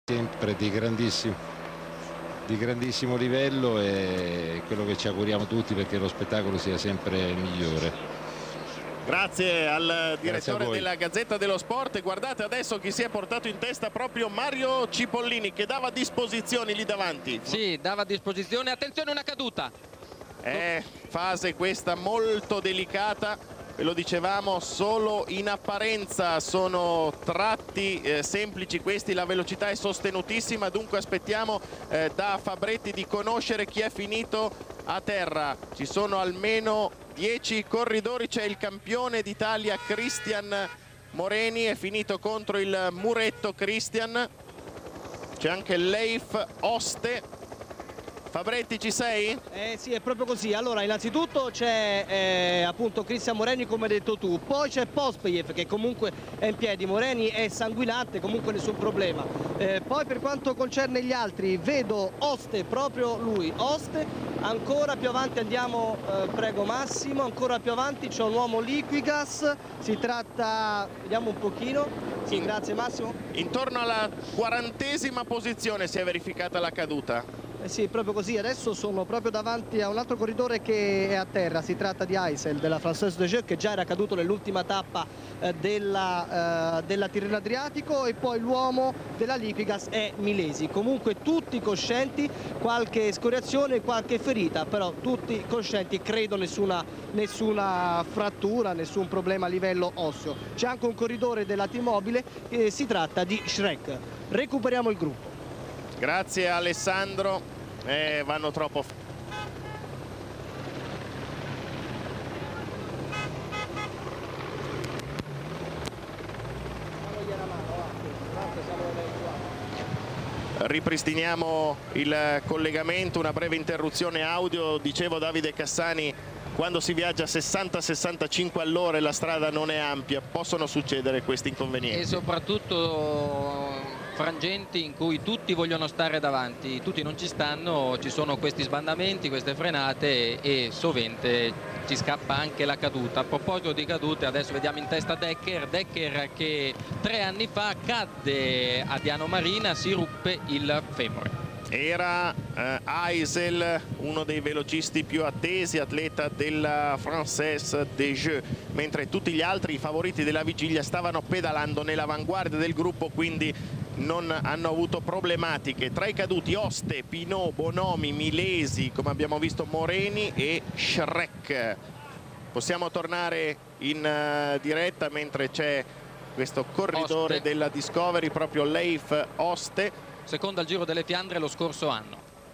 sempre di grandissimo livello, e quello che ci auguriamo tutti perché lo spettacolo sia sempre migliore. Grazie al direttore della Gazzetta dello Sport. E guardate adesso chi si è portato in testa, proprio Mario Cipollini, che dava disposizioni lì davanti. Sì, dava disposizione. Attenzione, una caduta. È fase questa molto delicata. Ve lo dicevamo, solo in apparenza sono tratti semplici questi, la velocità è sostenutissima, dunque aspettiamo da Fabretti di conoscere chi è finito a terra. Ci sono almeno 10 corridori, c'è il campione d'Italia Cristian Moreni, è finito contro il muretto Cristian, c'è anche Leif Oste. Fabretti, ci sei? Sì, è proprio così. Allora, innanzitutto c'è appunto Cristian Moreni, come hai detto tu, poi c'è Pospejev che comunque è in piedi. Moreni è sanguinante, comunque nessun problema. Poi per quanto concerne gli altri, vedo Oste, proprio lui, Oste. Ancora più avanti andiamo, prego Massimo, ancora più avanti c'è un uomo Liquigas, si tratta, vediamo un pochino, sì, grazie Massimo. Intorno alla 40ª posizione si è verificata la caduta. Sì, proprio così. Adesso sono proprio davanti a un altro corridore che è a terra. Si tratta di Eisel della Française des Jeux, che già era caduto nell'ultima tappa della Tirreno Adriatico, e poi l'uomo della Liquigas è Milesi. Comunque tutti coscienti, qualche scoriazione, qualche ferita, però tutti coscienti, credo nessuna frattura, nessun problema a livello osseo. C'è anche un corridore della T-Mobile, si tratta di Shrek. Recuperiamo il gruppo. Grazie Alessandro, vanno troppo. Ripristiniamo il collegamento, una breve interruzione audio. Dicevo, Davide Cassani, quando si viaggia a 60-65 all'ora e la strada non è ampia, possono succedere questi inconvenienti. E soprattutto frangenti in cui tutti vogliono stare davanti, tutti non ci stanno, ci sono questi sbandamenti, queste frenate, e sovente ci scappa anche la caduta. A proposito di cadute, adesso vediamo in testa Dekker che 3 anni fa cadde a Diano Marina, si ruppe il femore. Era Eisel, uno dei velocisti più attesi, atleta della Française des Jeux, mentre tutti gli altri, i favoriti della vigilia, stavano pedalando nell'avanguardia del gruppo, quindi non hanno avuto problematiche. Tra i caduti Oste, Pinot, Bonomi, Milesi, come abbiamo visto Moreni e Shrek. Possiamo tornare in diretta mentre c'è questo corridore Oste della Discovery, proprio Leif Oste. Secondo al Giro delle Fiandre lo scorso anno.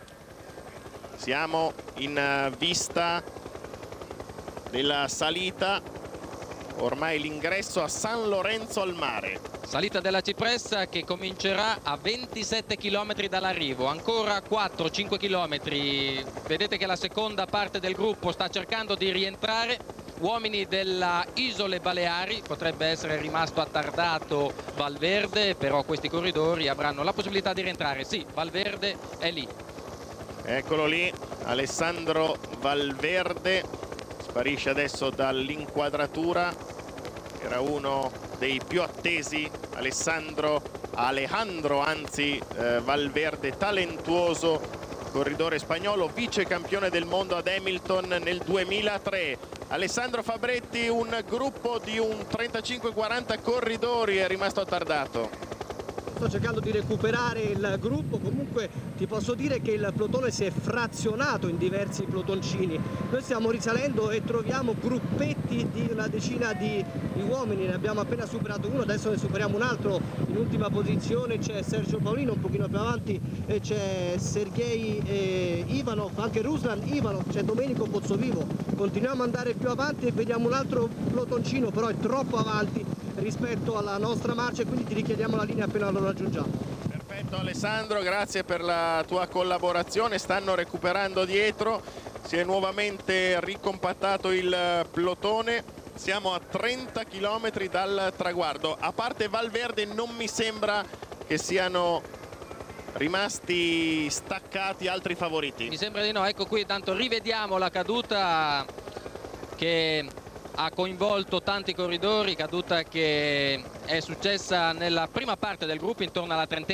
Siamo in vista della salita, ormai l'ingresso a San Lorenzo al Mare. Salita della Cipressa che comincerà a 27 km dall'arrivo, ancora 4-5 km. Vedete che la seconda parte del gruppo sta cercando di rientrare. Uomini della Isole Baleari, potrebbe essere rimasto attardato Valverde, però questi corridori avranno la possibilità di rientrare. Sì, Valverde è lì. Eccolo lì, Alessandro Valverde, sparisce adesso dall'inquadratura, era uno dei più attesi, Alejandro Valverde, talentuoso corridore spagnolo, vice campione del mondo ad Hamilton nel 2003. Alessandro Fabretti, un gruppo di un 35-40 corridori è rimasto attardato. Sto cercando di recuperare il gruppo, comunque ti posso dire che il plotone si è frazionato in diversi plotoncini. Noi stiamo risalendo e troviamo gruppetti di una decina di uomini, ne abbiamo appena superato uno, adesso ne superiamo un altro. In ultima posizione c'è Sergio Paolino, un pochino più avanti c'è Sergei Ivanov, anche Ruslan Ivanov, c'è Domenico Pozzovivo. Continuiamo ad andare più avanti e vediamo un altro plotoncino, però è troppo avanti rispetto alla nostra marcia, e quindi ti richiediamo la linea appena lo raggiungiamo. Perfetto Alessandro, grazie per la tua collaborazione. Stanno recuperando dietro, si è nuovamente ricompattato il plotone, siamo a 30 km dal traguardo. A parte Valverde non mi sembra che siano rimasti staccati altri favoriti. Mi sembra di no. Ecco qui, tanto rivediamo la caduta che ha coinvolto tanti corridori, caduta che è successa nella prima parte del gruppo intorno alla 30ª.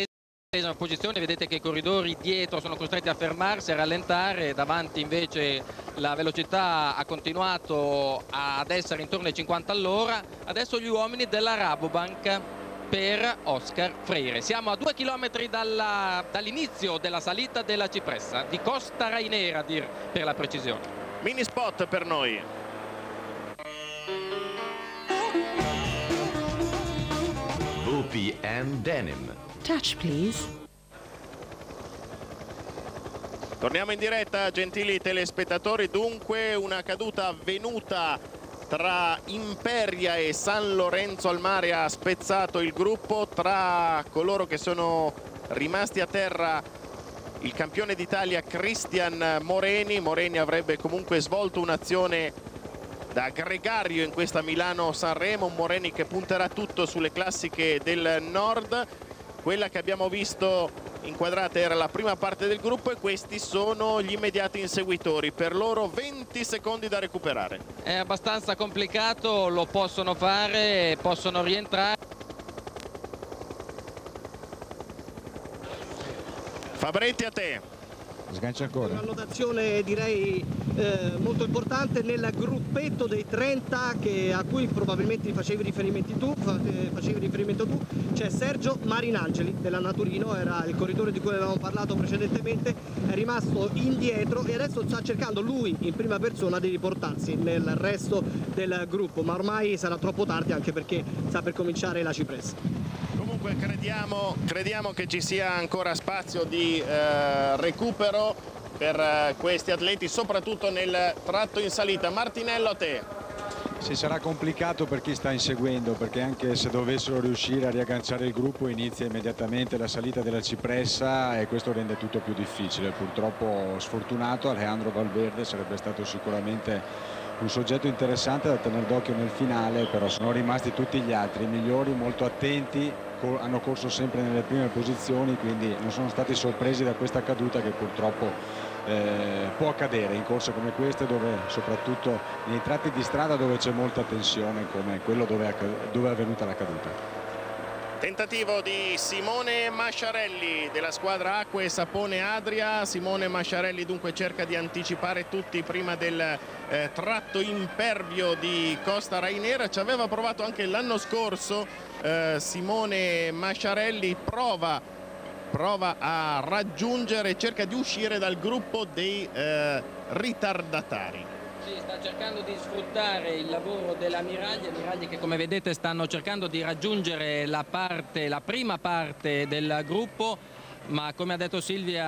posizione, vedete che i corridori dietro sono costretti a fermarsi, a rallentare, davanti invece la velocità ha continuato ad essere intorno ai 50 all'ora. Adesso gli uomini della Rabobank per Oscar Freire. Siamo a 2 chilometri dall'inizio della salita della Cipressa, di Costa Rainera per la precisione. Mini spot per noi. VPN Denim. Touch, please. Torniamo in diretta, gentili telespettatori. Dunque una caduta avvenuta tra Imperia e San Lorenzo al Mare ha spezzato il gruppo. Tra coloro che sono rimasti a terra il campione d'Italia Cristian Moreni. Moreni avrebbe comunque svolto un'azione da gregario in questa Milano-Sanremo, un Moreni che punterà tutto sulle classiche del nord. Quella che abbiamo visto inquadrata era la prima parte del gruppo e questi sono gli immediati inseguitori. Per loro 20 secondi da recuperare. È abbastanza complicato, lo possono fare, possono rientrare. Fabretti, a te. Sgancia ancora. Una notazione direi molto importante nel gruppetto dei 30 a cui probabilmente facevi riferimento tu, c'è Sergio Marinangeli della Naturino, era il corridore di cui avevamo parlato precedentemente, è rimasto indietro e adesso sta cercando lui in prima persona di riportarsi nel resto del gruppo, ma ormai sarà troppo tardi anche perché sta per cominciare la Cipressa. Comunque crediamo che ci sia ancora spazio di recupero per questi atleti, soprattutto nel tratto in salita. Martinello, a te. Sì, sarà complicato per chi sta inseguendo, perché anche se dovessero riuscire a riagganciare il gruppo inizia immediatamente la salita della Cipressa e questo rende tutto più difficile. Purtroppo sfortunato Alejandro Valverde sarebbe stato sicuramente un soggetto interessante da tenere d'occhio nel finale, però sono rimasti tutti gli altri migliori molto attenti, hanno corso sempre nelle prime posizioni, quindi non sono stati sorpresi da questa caduta che purtroppo può accadere in corse come queste, dove soprattutto nei tratti di strada dove c'è molta tensione come quello dove è avvenuta la caduta. Tentativo di Simone Masciarelli della squadra Acque Sapone Adria. Simone Masciarelli dunque cerca di anticipare tutti prima del tratto impervio di Costa Rainera. Ci aveva provato anche l'anno scorso Simone Masciarelli, prova a raggiungere, cerca di uscire dal gruppo dei ritardatari. Sì, sta cercando di sfruttare il lavoro dell'ammiragli che come vedete stanno cercando di raggiungere la prima parte del gruppo, ma come ha detto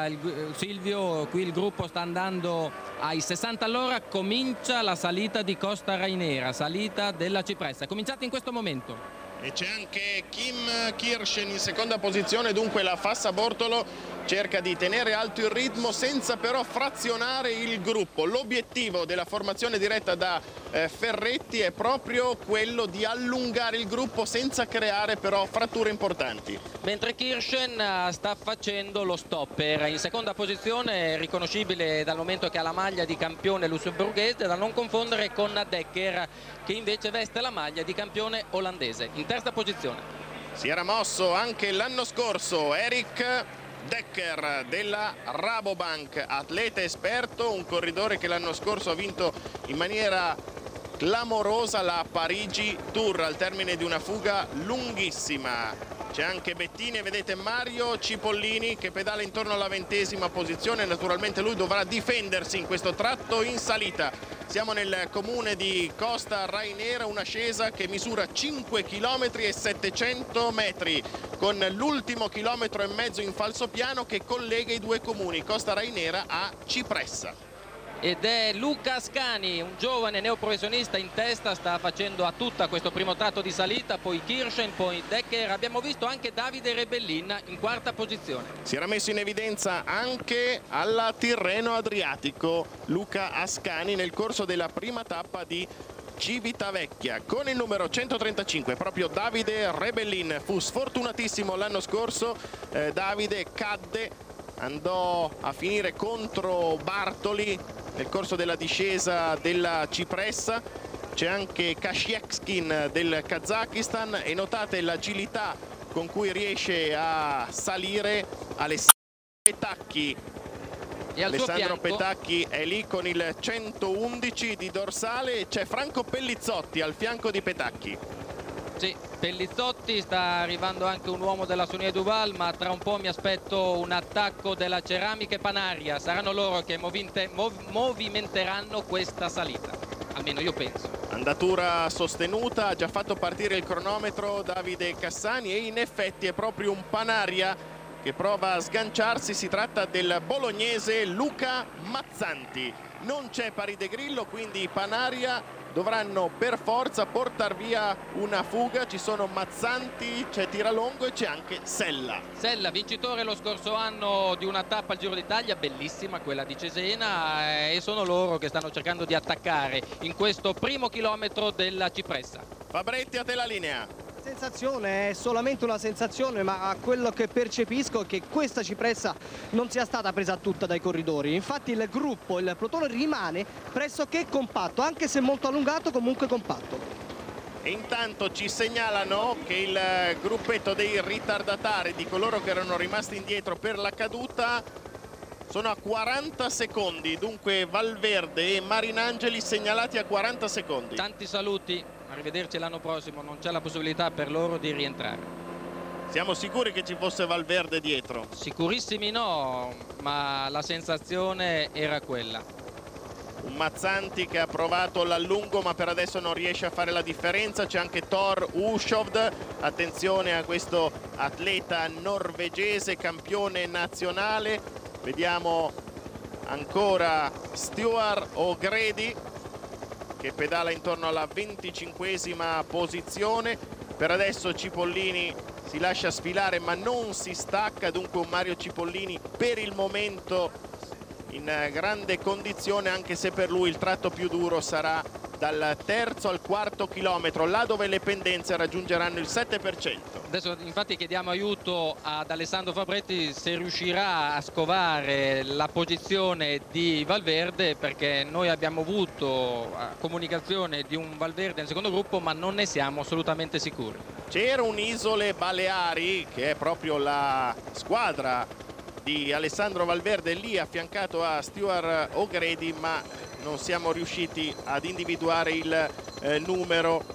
Silvio, qui il gruppo sta andando ai 60 all'ora, comincia la salita di Costa Rainera, salita della Cipressa, è cominciata in questo momento. E c'è anche Kim Kirschen in seconda posizione, dunque la Fassa Bortolo cerca di tenere alto il ritmo senza però frazionare il gruppo. L'obiettivo della formazione diretta da Ferretti è proprio quello di allungare il gruppo senza creare però fratture importanti. Mentre Kirschen sta facendo lo stopper, in seconda posizione, riconoscibile dal momento che ha la maglia di campione lussemburghese, da non confondere con Dekker che invece veste la maglia di campione olandese. In terza posizione si era mosso anche l'anno scorso Erik Dekker della Rabobank, atleta esperto, un corridore che l'anno scorso ha vinto in maniera clamorosa la Parigi Tour al termine di una fuga lunghissima. C'è anche Bettini e vedete Mario Cipollini che pedala intorno alla 20ª posizione. Naturalmente lui dovrà difendersi in questo tratto in salita. Siamo nel comune di Costa Rainera, un'ascesa che misura 5 km e 700 metri con l'ultimo chilometro e mezzo in falsopiano che collega i due comuni, Costa Rainera a Cipressa. Ed è Luca Ascani, un giovane neoprofessionista in testa, sta facendo a tutta questo primo tratto di salita, poi Kirschen, poi Dekker. Abbiamo visto anche Davide Rebellin in quarta posizione. Si era messo in evidenza anche alla Tirreno Adriatico Luca Ascani nel corso della prima tappa di Civitavecchia con il numero 135, proprio Davide Rebellin. Fu sfortunatissimo l'anno scorso, Davide cadde, andò a finire contro Bartoli nel corso della discesa della Cipressa. C'è anche Kasiekskin del Kazakistan e notate l'agilità con cui riesce a salire Alessandro Petacchi. E al suo Alessandro fianco Petacchi è lì con il 111 di dorsale e c'è Franco Pellizzotti al fianco di Petacchi. sì, Pellizzotti, sta arrivando anche un uomo della Sonia Duval, ma tra un po' mi aspetto un attacco della Ceramiche Panaria. Saranno loro che movimenteranno questa salita, almeno io penso. Andatura sostenuta, ha già fatto partire il cronometro Davide Cassani e in effetti è proprio un Panaria che prova a sganciarsi. Si tratta del bolognese Luca Mazzanti. Non c'è pari de Grillo, quindi i Panaria dovranno per forza portare via una fuga. Ci sono Mazzanti, c'è Tiralongo e c'è anche Sella. Sella, vincitore lo scorso anno di una tappa al Giro d'Italia, bellissima quella di Cesena, e sono loro che stanno cercando di attaccare in questo primo chilometro della Cipressa. Fabretti, a te la linea. Sensazione, è solamente una sensazione, ma quello che percepisco è che questa Cipressa non sia stata presa tutta dai corridori. Infatti il gruppo, il plotone rimane pressoché compatto, anche se molto allungato, comunque compatto. E intanto ci segnalano che il gruppetto dei ritardatari, di coloro che erano rimasti indietro per la caduta, sono a 40 secondi. Dunque Valverde e Marinangeli segnalati a 40 secondi. Tanti saluti, arrivederci l'anno prossimo, non c'è la possibilità per loro di rientrare. Siamo sicuri che ci fosse Valverde dietro? Sicurissimi no, ma la sensazione era quella. Un Mazzanti che ha provato l'allungo ma per adesso non riesce a fare la differenza. C'è anche Thor Hushovd, attenzione a questo atleta norvegese, campione nazionale. Vediamo ancora Stuart O'Grady che pedala intorno alla 25esima posizione. Per adesso Cipollini si lascia sfilare ma non si stacca, dunque un Mario Cipollini per il momento in grande condizione, anche se per lui il tratto più duro sarà dal terzo al quarto chilometro, là dove le pendenze raggiungeranno il 7%. Adesso infatti chiediamo aiuto ad Alessandro Fabretti se riuscirà a scovare la posizione di Valverde, perché noi abbiamo avuto comunicazione di un Valverde nel secondo gruppo ma non ne siamo assolutamente sicuri. C'era un Isole Baleari che è proprio la squadra di Alessandro Valverde lì affiancato a Stuart O'Grady, ma non siamo riusciti ad individuare il numero.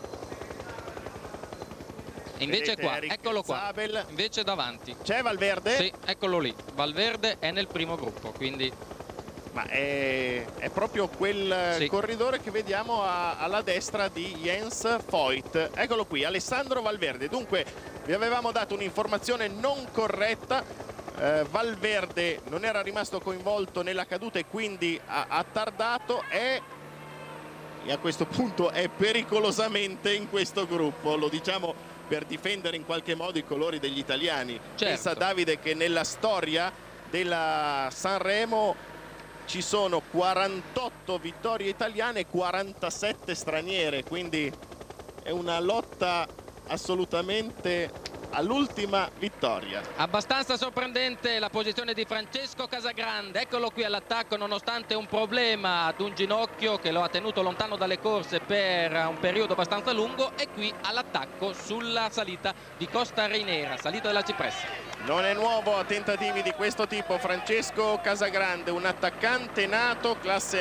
E invece Vedete, qua, Eric eccolo qua, Zabel. invece davanti. C'è Valverde? Sì, eccolo lì, Valverde è nel primo gruppo, quindi... Ma è proprio quel sì, corridore che vediamo alla destra di Jens Voigt. Eccolo qui, Alessandro Valverde. Dunque vi avevamo dato un'informazione non corretta. Valverde non era rimasto coinvolto nella caduta e quindi ha tardato e a questo punto è pericolosamente in questo gruppo. Lo diciamo per difendere in qualche modo i colori degli italiani. certo. Pensa Davide che nella storia della Sanremo ci sono 48 vittorie italiane e 47 straniere, quindi è una lotta assolutamente all'ultima vittoria. Abbastanza sorprendente la posizione di Francesco Casagrande, eccolo qui all'attacco nonostante un problema ad un ginocchio che lo ha tenuto lontano dalle corse per un periodo abbastanza lungo, e qui all'attacco sulla salita di Costa Reinera, salita della Cipressa. Non è nuovo a tentativi di questo tipo Francesco Casagrande, un attaccante nato classe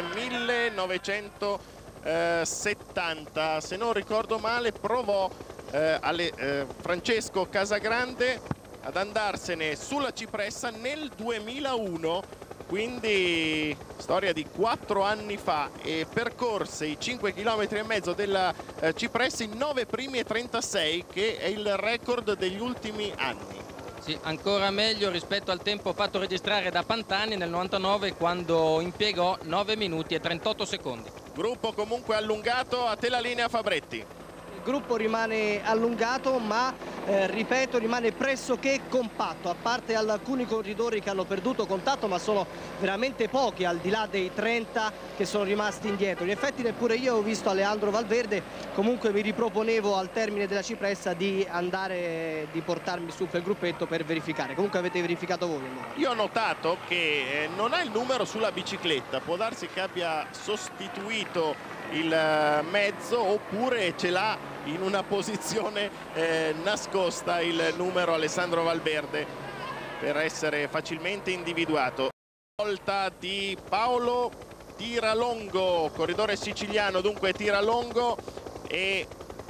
1970, se non ricordo male provò Francesco Casagrande ad andarsene sulla Cipressa nel 2001, quindi storia di 4 anni fa, e percorse i 5 km e mezzo della Cipressa in 9 primi e 36, che è il record degli ultimi anni. Sì, ancora meglio rispetto al tempo fatto registrare da Pantani nel 99, quando impiegò 9 minuti e 38 secondi. Gruppo comunque allungato, a te la linea Fabretti. Il gruppo rimane allungato, ma ripeto, rimane pressoché compatto, a parte alcuni corridori che hanno perduto contatto, ma sono veramente pochi, al di là dei 30 che sono rimasti indietro. In effetti neppure io ho visto Alejandro Valverde, comunque mi riproponevo al termine della Cipressa di portarmi su quel gruppetto per verificare. Comunque avete verificato voi allora. Io ho notato che non ha il numero sulla bicicletta, può darsi che abbia sostituito il mezzo oppure ce l'ha in una posizione nascosta il numero Alessandro Valverde. per essere facilmente individuato. Volta di Paolo Tiralongo, corridore siciliano, dunque Tiralongo e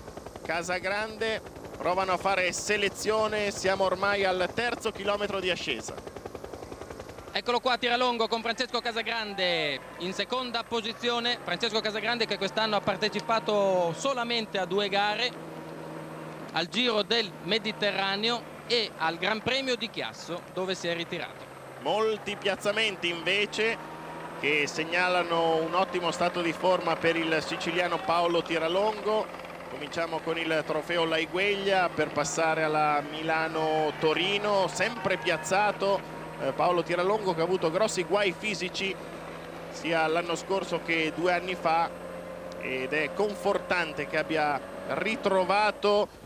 Casagrande provano a fare selezione. Siamo ormai al terzo chilometro di ascesa. Eccolo qua Tiralongo con Francesco Casagrande in seconda posizione. Francesco Casagrande che quest'anno ha partecipato solamente a 2 gare, al Giro del Mediterraneo e al Gran Premio di Chiasso, dove si è ritirato. Molti piazzamenti invece che segnalano un ottimo stato di forma per il siciliano Paolo Tiralongo. Cominciamo con il trofeo Laigueglia per passare alla Milano-Torino, sempre piazzato Paolo Tiralongo, che ha avuto grossi guai fisici sia l'anno scorso che 2 anni fa, ed è confortante che abbia ritrovato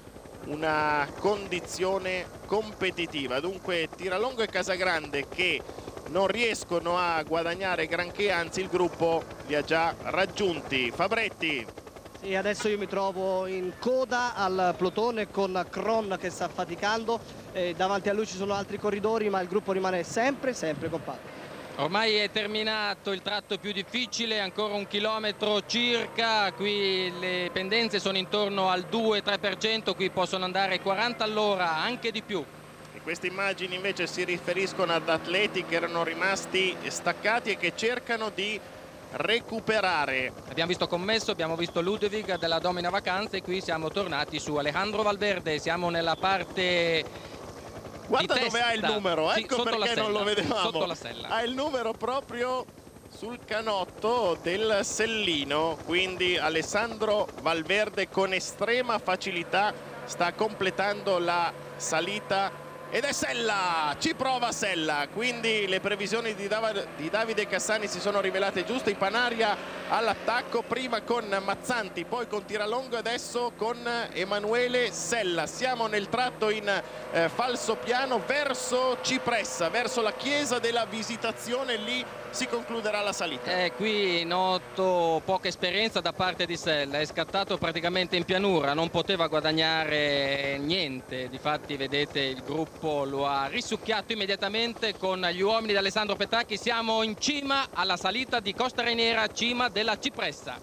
una condizione competitiva. Dunque Tiralongo e Casagrande che non riescono a guadagnare granché, anzi il gruppo li ha già raggiunti. Fabretti. Sì, adesso io mi trovo in coda al plotone con Cron che sta faticando, davanti a lui ci sono altri corridori, ma il gruppo rimane sempre compatto. Ormai è terminato il tratto più difficile, ancora 1 chilometro circa, qui le pendenze sono intorno al 2-3%, qui possono andare 40 all'ora, anche di più. E queste immagini invece si riferiscono ad atleti che erano rimasti staccati e che cercano di recuperare. Abbiamo visto Commesso, abbiamo visto Ludovic della Domina Vacanze e qui siamo tornati su Alejandro Valverde, siamo nella parte... Guarda dove ha il numero, sì, ecco perché non lo vedevamo. Sotto la sella. Ha il numero proprio sul canotto del sellino, quindi Alessandro Valverde con estrema facilità sta completando la salita ed è Sella, ci prova Sella, quindi le previsioni di Davide Cassani si sono rivelate giuste. Panaria all'attacco, prima con Mazzanti, poi con Tiralongo e adesso con Emanuele Sella. Siamo nel tratto in falso piano verso Cipressa, verso la chiesa della Visitazione, lì si concluderà la salita. Qui noto poca esperienza da parte di Sella, è scattato praticamente in pianura, non poteva guadagnare niente, difatti vedete il gruppo lo ha risucchiato immediatamente con gli uomini di Alessandro Petacchi. Siamo in cima alla salita di Costa Reniera, cima della Cipressa.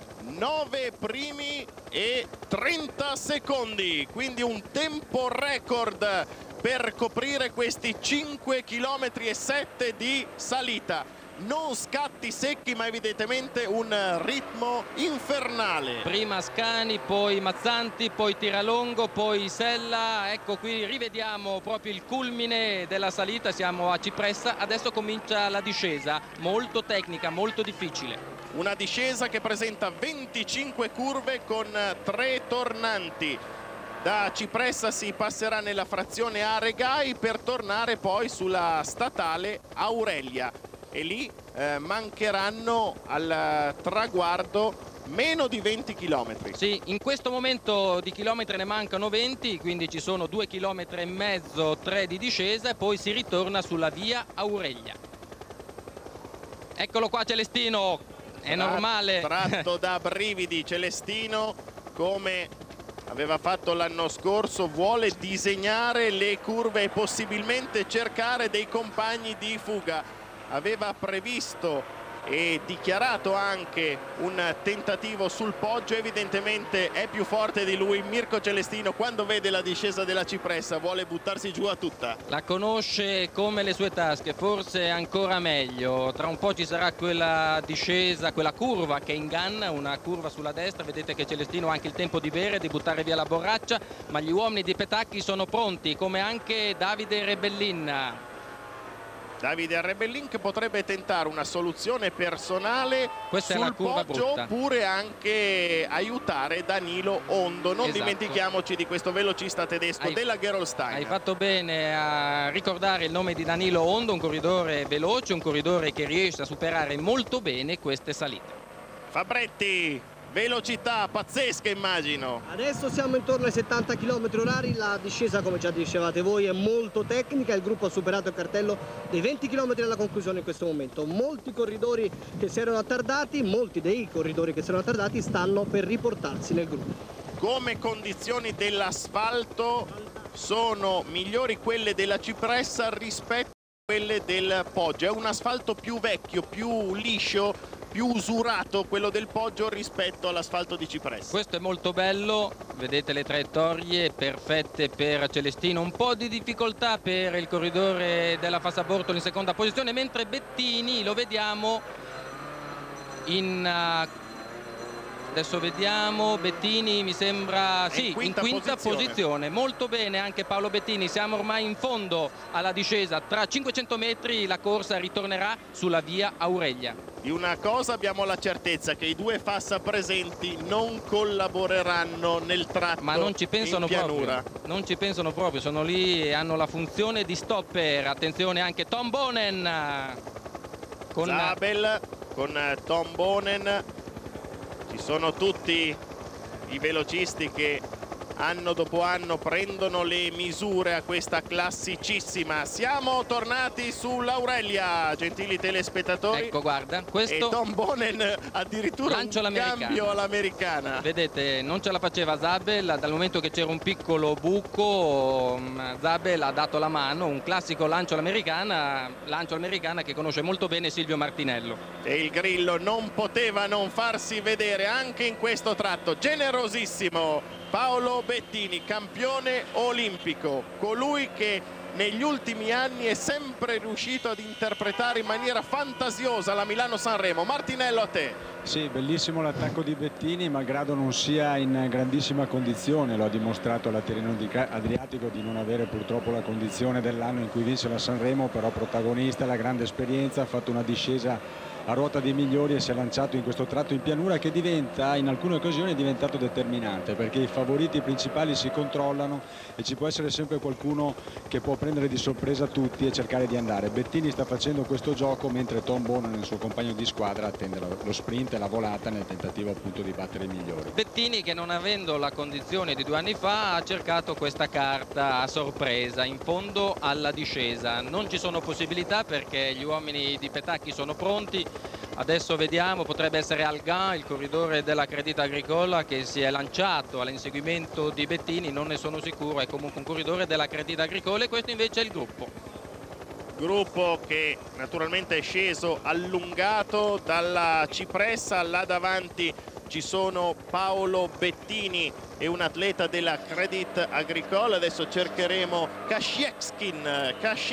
9 primi e 30 secondi, quindi un tempo record per coprire questi 5 km e 7 di salita. Non scatti secchi, ma evidentemente un ritmo infernale. Prima Scani, poi Mazzanti, poi Tiralongo, poi Sella. Ecco qui rivediamo proprio il culmine della salita, siamo a Cipressa, adesso comincia la discesa, molto tecnica, molto difficile. Una discesa che presenta 25 curve con 3 tornanti. Da Cipressa si passerà nella frazione Aregai per tornare poi sulla statale Aurelia e lì mancheranno al traguardo meno di 20 km. Sì, in questo momento di chilometri ne mancano 20, quindi ci sono 2,5 km, 3 di discesa e poi si ritorna sulla via Aurelia. Eccolo qua Celestino, è normale. Tratto da brividi Celestino, come aveva fatto l'anno scorso, vuole disegnare le curve e possibilmente cercare dei compagni di fuga. Aveva previsto e dichiarato anche un tentativo sul poggio, evidentemente è più forte di lui Mirko Celestino. Quando vede la discesa della Cipressa vuole buttarsi giù a tutta. La conosce come le sue tasche, forse ancora meglio. Tra un po' ci sarà quella discesa, quella curva che inganna, una curva sulla destra. Vedete che Celestino ha anche il tempo di bere, di buttare via la borraccia, ma gli uomini di Petacchi sono pronti, come anche Davide Rebellin. Davide Rebellin che potrebbe tentare una soluzione personale sul poggio oppure anche aiutare Danilo Ondo. Non dimentichiamoci di questo velocista tedesco della Gerolstein. Hai fatto bene a ricordare il nome di Danilo Ondo, un corridore veloce, un corridore che riesce a superare molto bene queste salite. Fabretti, velocità pazzesca immagino. Adesso siamo intorno ai 70 km orari, la discesa come già dicevate voi è molto tecnica, il gruppo ha superato il cartello dei 20 km alla conclusione in questo momento. Molti corridori che si erano attardati, molti dei corridori che si erano attardati stanno per riportarsi nel gruppo. Come condizioni dell'asfalto sono migliori quelle della Cipressa rispetto a quelle del Poggio. È un asfalto più vecchio, più liscio, più usurato quello del Poggio rispetto all'asfalto di Cipressa. Questo è molto bello, vedete le traiettorie perfette per Celestino, un po' di difficoltà per il corridore della Fassa Bortoli in seconda posizione, mentre Bettini lo vediamo adesso vediamo, Bettini mi sembra in quinta posizione. Molto bene anche Paolo Bettini. Siamo ormai in fondo alla discesa, tra 500 metri la corsa ritornerà sulla via Aurelia. Di una cosa abbiamo la certezza, che i due Fassa presenti non collaboreranno nel tratto, ma non ci pensano in pianura. Non ci pensano proprio, sono lì e hanno la funzione di stopper. Attenzione anche Tom Bonen con Zabel, con Tom Bonen. Ci sono tutti i velocisti che anno dopo anno prendono le misure a questa classicissima. Siamo tornati sull'Aurelia, gentili telespettatori. Ecco, guarda, questo e Tom Bonen addirittura un cambio all'americana. Vedete, non ce la faceva Zabel, dal momento che c'era un piccolo buco Zabel ha dato la mano, un classico lancio all'americana che conosce molto bene Silvio Martinello. E il Grillo non poteva non farsi vedere anche in questo tratto. Generosissimo Paolo Bettini, campione olimpico, colui che negli ultimi anni è sempre riuscito ad interpretare in maniera fantasiosa la Milano-Sanremo. Martinello, a te. Sì, bellissimo l'attacco di Bettini, malgrado non sia in grandissima condizione. Lo ha dimostrato alla Tirreno Adriatico di non avere purtroppo la condizione dell'anno in cui vinse la Sanremo, però protagonista, la grande esperienza, ha fatto una discesa a ruota dei migliori e si è lanciato in questo tratto in pianura che diventa, in alcune occasioni è diventato determinante, perché i favoriti principali si controllano e ci può essere sempre qualcuno che può prendere di sorpresa tutti e cercare di andare. Bettini sta facendo questo gioco, mentre Tom Bonen, il suo compagno di squadra, attende lo sprint e la volata nel tentativo appunto di battere i migliori. Bettini, che non avendo la condizione di 2 anni fa, ha cercato questa carta a sorpresa in fondo alla discesa. Non ci sono possibilità perché gli uomini di Petacchi sono pronti. Adesso vediamo, potrebbe essere Algan, il corridore della Crédit Agricole, che si è lanciato all'inseguimento di Bettini. Non ne sono sicuro, è comunque un corridore della Crédit Agricole. Questo invece è il gruppo che naturalmente è sceso allungato dalla Cipressa. Là davanti ci sono Paolo Bettini e un atleta della Crédit Agricole. Adesso cercheremo Kasiekskin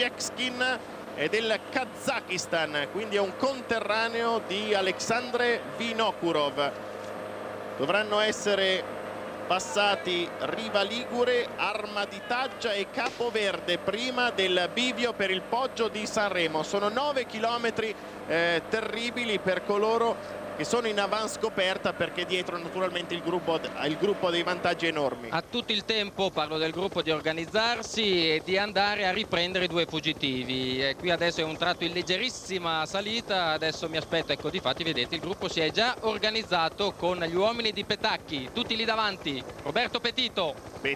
è del Kazakistan, quindi è un conterraneo di Alexandre Vinokurov. Dovranno essere passati Riva Ligure, Arma di Taggia e Capoverde prima del bivio per il Poggio di Sanremo. Sono 9 chilometri terribili per coloro che sono in avanscoperta, perché dietro naturalmente il gruppo ha dei vantaggi enormi. Ha tutto il tempo, parlo del gruppo, di organizzarsi e di andare a riprendere i 2 fuggitivi. E qui adesso è un tratto in leggerissima salita, adesso mi aspetto, ecco, difatti vedete il gruppo si è già organizzato con gli uomini di Petacchi, tutti lì davanti. Roberto Petito,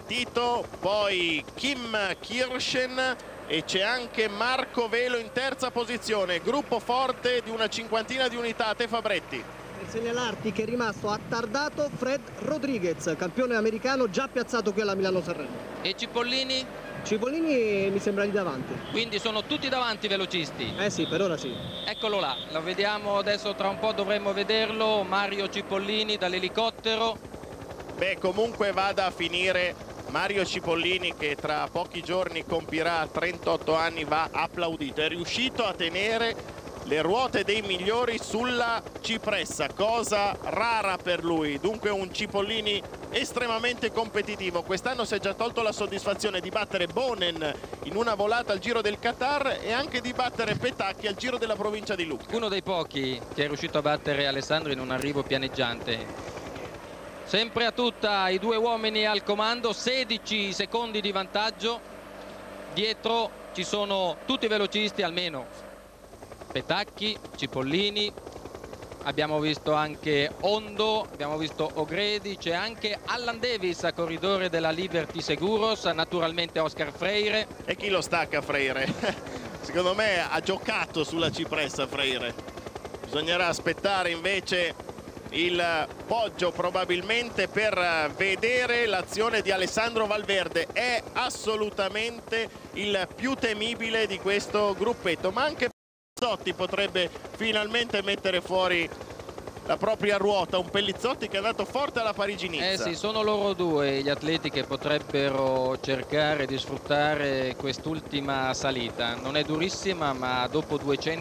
poi Kim Kirschen e c'è anche Marco Velo in terza posizione. Gruppo forte di una cinquantina di unità. Te Fabretti. Per segnalarti che è rimasto attardato Fred Rodriguez, campione americano già piazzato qui alla Milano-Sanremo. E Cipollini? Cipollini mi sembra lì davanti. Quindi sono tutti davanti velocisti? Eh sì, per ora sì. Eccolo là, lo vediamo adesso, tra un po' dovremmo vederlo, Mario Cipollini dall'elicottero. Beh, comunque vada a finire Mario Cipollini, che tra pochi giorni compirà 38 anni, va applaudito. È riuscito a tenere le ruote dei migliori sulla Cipressa, cosa rara per lui. Dunque un Cipollini estremamente competitivo. Quest'anno si è già tolto la soddisfazione di battere Bonen in una volata al Giro del Qatar e anche di battere Petacchi al Giro della provincia di Lucca. Uno dei pochi che è riuscito a battere Alessandro in un arrivo pianeggiante. Sempre a tutta i 2 uomini al comando, 16 secondi di vantaggio. Dietro ci sono tutti i velocisti, almeno Petacchi, Cipollini, abbiamo visto anche Ondo, abbiamo visto O'Grady, c'è anche Allan Davis, corridore della Liberty Seguros, naturalmente Oscar Freire. E chi lo stacca Freire? Secondo me ha giocato sulla Cipressa Freire. Bisognerà aspettare invece il poggio probabilmente per vedere l'azione di Alessandro Valverde. È assolutamente il più temibile di questo gruppetto, ma anche Pellizzotti potrebbe finalmente mettere fuori la propria ruota, un Pellizzotti che è andato forte alla Parigi-Nizza. Sì, sono loro due gli atleti che potrebbero cercare di sfruttare quest'ultima salita. Non è durissima, ma dopo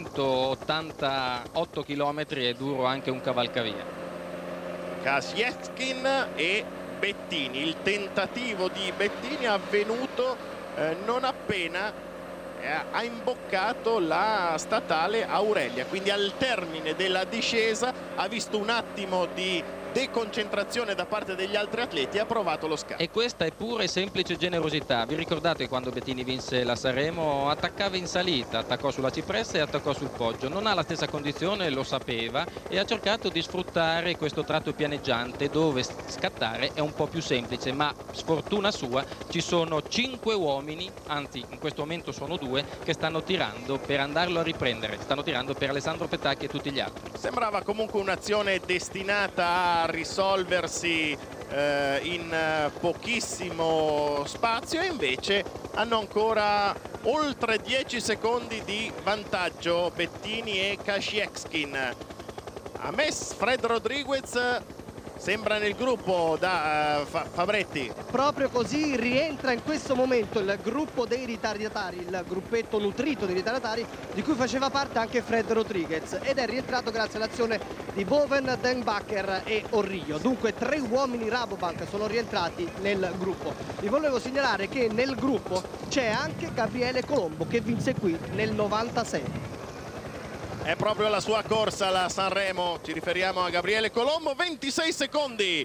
288 km è duro anche un cavalcavia. Kasiewskin e Bettini. Il tentativo di Bettini è avvenuto non appena ha imboccato la statale Aurelia, quindi al termine della discesa ha visto un attimo di deconcentrazione da parte degli altri atleti e ha provato lo scatto. E questa è pura e semplice generosità. Vi ricordate quando Bettini vinse la Sanremo? Attaccava in salita, attaccò sulla cipressa e attaccò sul poggio. Non ha la stessa condizione, lo sapeva, e ha cercato di sfruttare questo tratto pianeggiante dove scattare è un po' più semplice, ma sfortuna sua ci sono 5 uomini, anzi in questo momento sono 2, che stanno tirando per andarlo a riprendere. Stanno tirando per Alessandro Petacchi e tutti gli altri. Sembrava comunque un'azione destinata a risolversi in pochissimo spazio, e invece hanno ancora oltre 10 secondi di vantaggio Bettini e Kasiewskin. A me Fred Rodriguez sembra nel gruppo da Fabretti. Proprio così rientra in questo momento il gruppo dei ritardatari, il gruppetto nutrito dei ritardatari di cui faceva parte anche Fred Rodriguez, ed è rientrato grazie all'azione di Boven, Denbacher e Orrillo. Dunque 3 uomini Rabobank sono rientrati nel gruppo. Vi volevo segnalare che nel gruppo c'è anche Gabriele Colombo, che vinse qui nel 96. È proprio la sua corsa la Sanremo, ci riferiamo a Gabriele Colombo. 26 secondi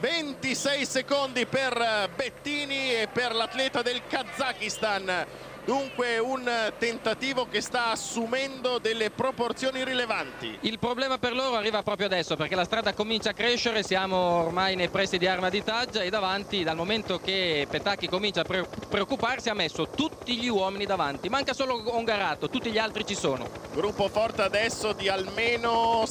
per Bettini e per l'atleta del Kazakistan. Dunque un tentativo che sta assumendo delle proporzioni rilevanti. Il problema per loro arriva proprio adesso, perché la strada comincia a crescere, siamo ormai nei pressi di Arma di Taggia, e davanti, dal momento che Petacchi comincia a preoccuparsi, ha messo tutti gli uomini davanti. Manca solo Ongarato, tutti gli altri ci sono. Gruppo forte adesso di almeno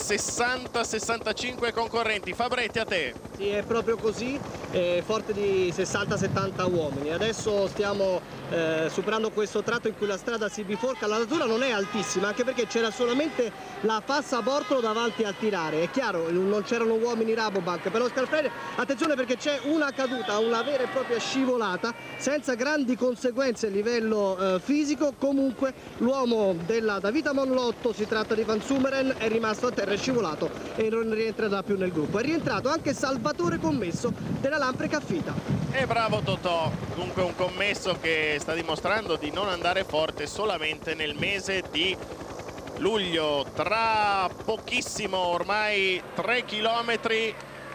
60-65 concorrenti. Fabretti, a te. Sì, è proprio così, forte di 60-70 uomini. Adesso stiamo superando questo tratto in cui la strada si biforca. La natura non è altissima, anche perché c'era solamente la Fassa Bortolo davanti al tirare. È chiaro, non c'erano uomini Rabobank per lo Scalfrene. Attenzione, perché c'è una caduta, una vera e propria scivolata senza grandi conseguenze a livello fisico. Comunque l'uomo della Davita Monlotto, si tratta di Van Sumeren, è rimasto a terra, è scivolato e non rientrerà più nel gruppo. È rientrato anche Salvatore Commesso della Lampreca Affita. E bravo Totò, dunque un commesso che sta dimostrando di non andare forte solamente nel mese di luglio. Tra pochissimo, ormai 3 chilometri,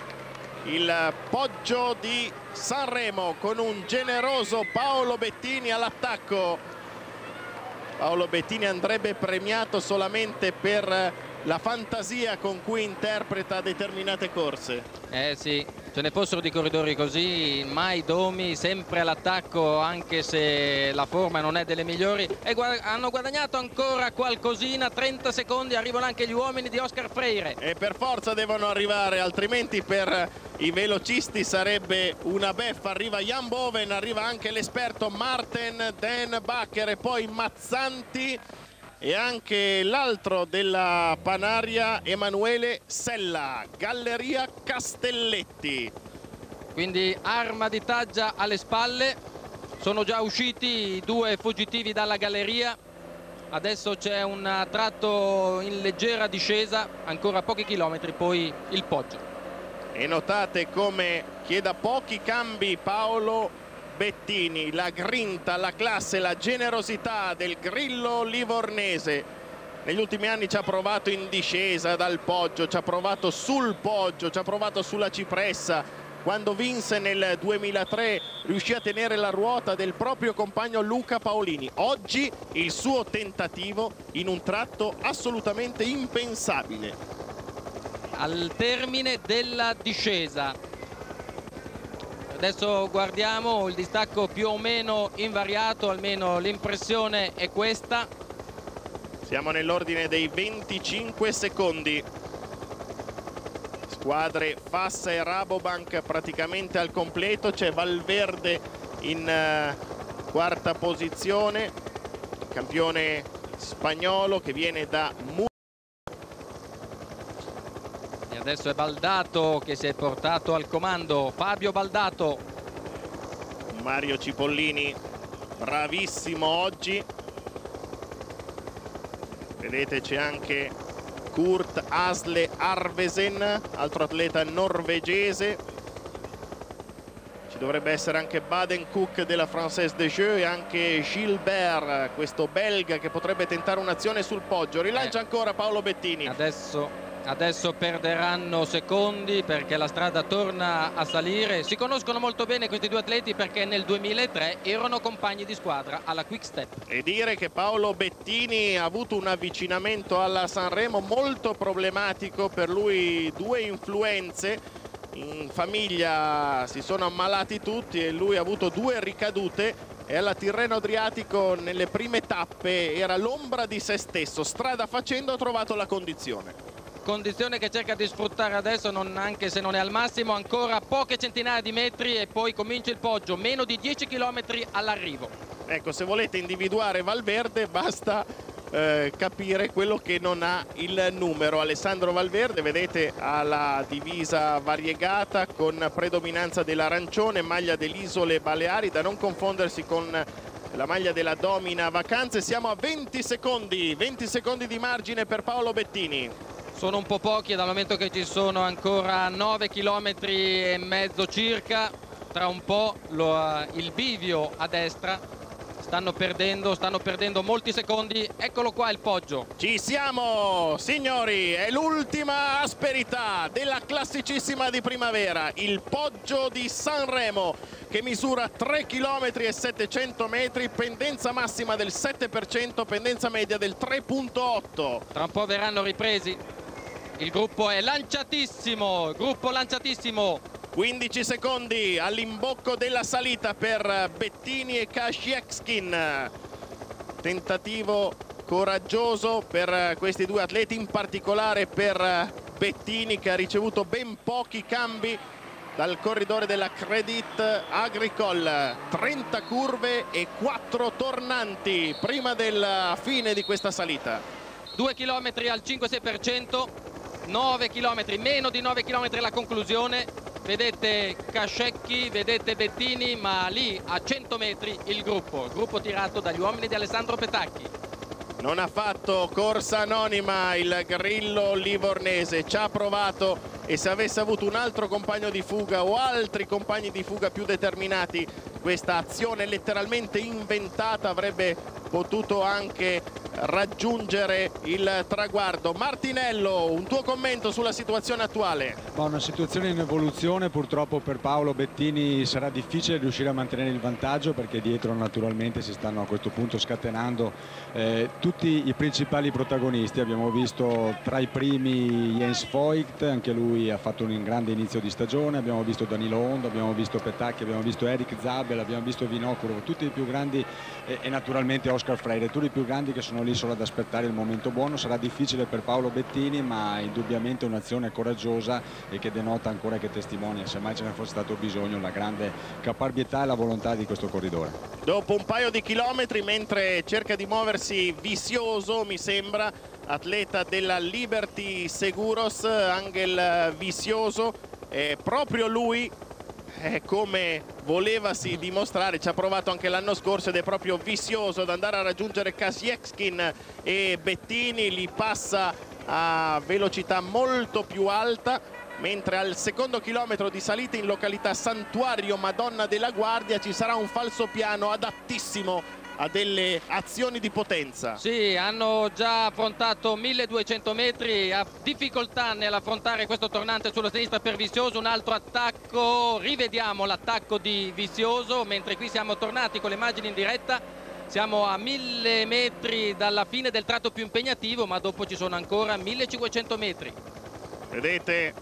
il poggio di Sanremo con un generoso Paolo Bettini all'attacco. Paolo Bettini andrebbe premiato solamente per la fantasia con cui interpreta determinate corse. Sì, ce ne fossero di corridori così, mai domi, sempre all'attacco, anche se la forma non è delle migliori. E hanno guadagnato ancora qualcosina, 30 secondi, arrivano anche gli uomini di Oscar Freire. E per forza devono arrivare, altrimenti per i velocisti sarebbe una beffa. Arriva Jan Boven, arriva anche l'esperto Marten Denbacher e poi Mazzanti, e anche l'altro della Panaria, Emanuele Sella, Galleria Castelletti. Quindi Arma di Taggia alle spalle, sono già usciti i 2 fuggitivi dalla galleria. Adesso c'è un tratto in leggera discesa, ancora pochi chilometri, poi il poggio. E notate come chieda pochi cambi Paolo Bettini, la grinta, la classe, la generosità del grillo livornese. Negli ultimi anni ci ha provato in discesa dal poggio, ci ha provato sul poggio, ci ha provato sulla cipressa. Quando vinse nel 2003 riuscì a tenere la ruota del proprio compagno Luca Paolini. Oggi il suo tentativo in un tratto assolutamente impensabile. Al termine della discesa. Adesso guardiamo il distacco più o meno invariato, almeno l'impressione è questa. Siamo nell'ordine dei 25 secondi. squadre Fassa e Rabobank praticamente al completo. C'è Valverde in quarta posizione, campione spagnolo che viene da Murcia. E adesso è Baldato che si è portato al comando, Fabio Baldato. Mario Cipollini bravissimo oggi. Vedete, c'è anche Kurt Asle Arvesen, altro atleta norvegese. Ci dovrebbe essere anche Baden Cook della Française des Jeux e anche Gilbert, questo belga che potrebbe tentare un'azione sul poggio. Rilancia ancora Paolo Bettini. Adesso perderanno secondi perché la strada torna a salire. Si conoscono molto bene questi due atleti perché nel 2003 erano compagni di squadra alla Quick Step. E dire che Paolo Bettini ha avuto un avvicinamento alla Sanremo molto problematico per lui, due influenze. In famiglia si sono ammalati tutti e lui ha avuto due ricadute e alla Tirreno Adriatico nelle prime tappe era l'ombra di se stesso. Strada facendo ha trovato la condizione Che cerca di sfruttare adesso, anche se non è al massimo, ancora poche centinaia di metri e poi comincia il poggio, meno di 10 km all'arrivo. Ecco, se volete individuare Valverde basta capire quello che non ha il numero. Alessandro Valverde, vedete, ha la divisa variegata con predominanza dell'arancione, maglia delle Isole Baleari, da non confondersi con la maglia della Domina Vacanze. Siamo a 20 secondi di margine per Paolo Bettini. Sono un po' pochi dal momento che ci sono ancora 9 km e mezzo circa. Tra un po' il bivio a destra. Stanno perdendo molti secondi. Eccolo qua il poggio. Ci siamo signori, è l'ultima asperità della classicissima di primavera, il poggio di Sanremo che misura 3 km e 700 metri, pendenza massima del 7%, pendenza media del 3,8. Tra un po' verranno ripresi. Il gruppo è lanciatissimo, 15 secondi all'imbocco della salita per Bettini e Kasiekskin. Tentativo coraggioso per questi due atleti, in particolare per Bettini che ha ricevuto ben pochi cambi dal corridore della Crédit Agricole. 30 curve e 4 tornanti prima della fine di questa salita. 2 km al 5-6%, 9 km, meno di 9 km alla conclusione. Vedete Kasecki, vedete Bettini, ma lì a 100 metri il gruppo tirato dagli uomini di Alessandro Petacchi. Non ha fatto corsa anonima il Grillo livornese, ci ha provato e se avesse avuto un altro compagno di fuga o altri compagni di fuga più determinati, questa azione letteralmente inventata avrebbe potuto anche raggiungere il traguardo. Martinello, un tuo commento sulla situazione attuale? Una situazione in evoluzione, purtroppo per Paolo Bettini sarà difficile riuscire a mantenere il vantaggio perché dietro naturalmente si stanno a questo punto scatenando tutti i principali protagonisti. Abbiamo visto tra i primi Jens Voigt, anche lui ha fatto un grande inizio di stagione, abbiamo visto Danilo Hondo, abbiamo visto Petacchi, abbiamo visto Eric Zabel, abbiamo visto Vinokurov, tutti i più grandi e naturalmente Oscar Freire, tutti i più grandi che sono lì solo ad aspettare il momento buono. Sarà difficile per Paolo Bettini, ma indubbiamente un'azione coraggiosa e che denota ancora, che testimonia, se mai ce ne fosse stato bisogno, la grande caparbietà e la volontà di questo corridore. Dopo un paio di chilometri, mentre cerca di muoversi Vizioso, mi sembra, atleta della Liberty Seguros, Angel Vizioso, proprio lui, come volevasi dimostrare, ci ha provato anche l'anno scorso ed è proprio Vizioso ad andare a raggiungere Kasiekskin e Bettini, li passa a velocità molto più alta, mentre al secondo chilometro di salita in località Santuario Madonna della Guardia ci sarà un falsopiano adattissimo a delle azioni di potenza. Sì, hanno già affrontato 1200 metri, ha difficoltà nell'affrontare questo tornante sulla sinistra per Vizioso. Un altro attacco, rivediamo l'attacco di Vizioso, mentre qui siamo tornati con le immagini in diretta. Siamo a 1000 metri dalla fine del tratto più impegnativo, ma dopo ci sono ancora 1500 metri. Vedete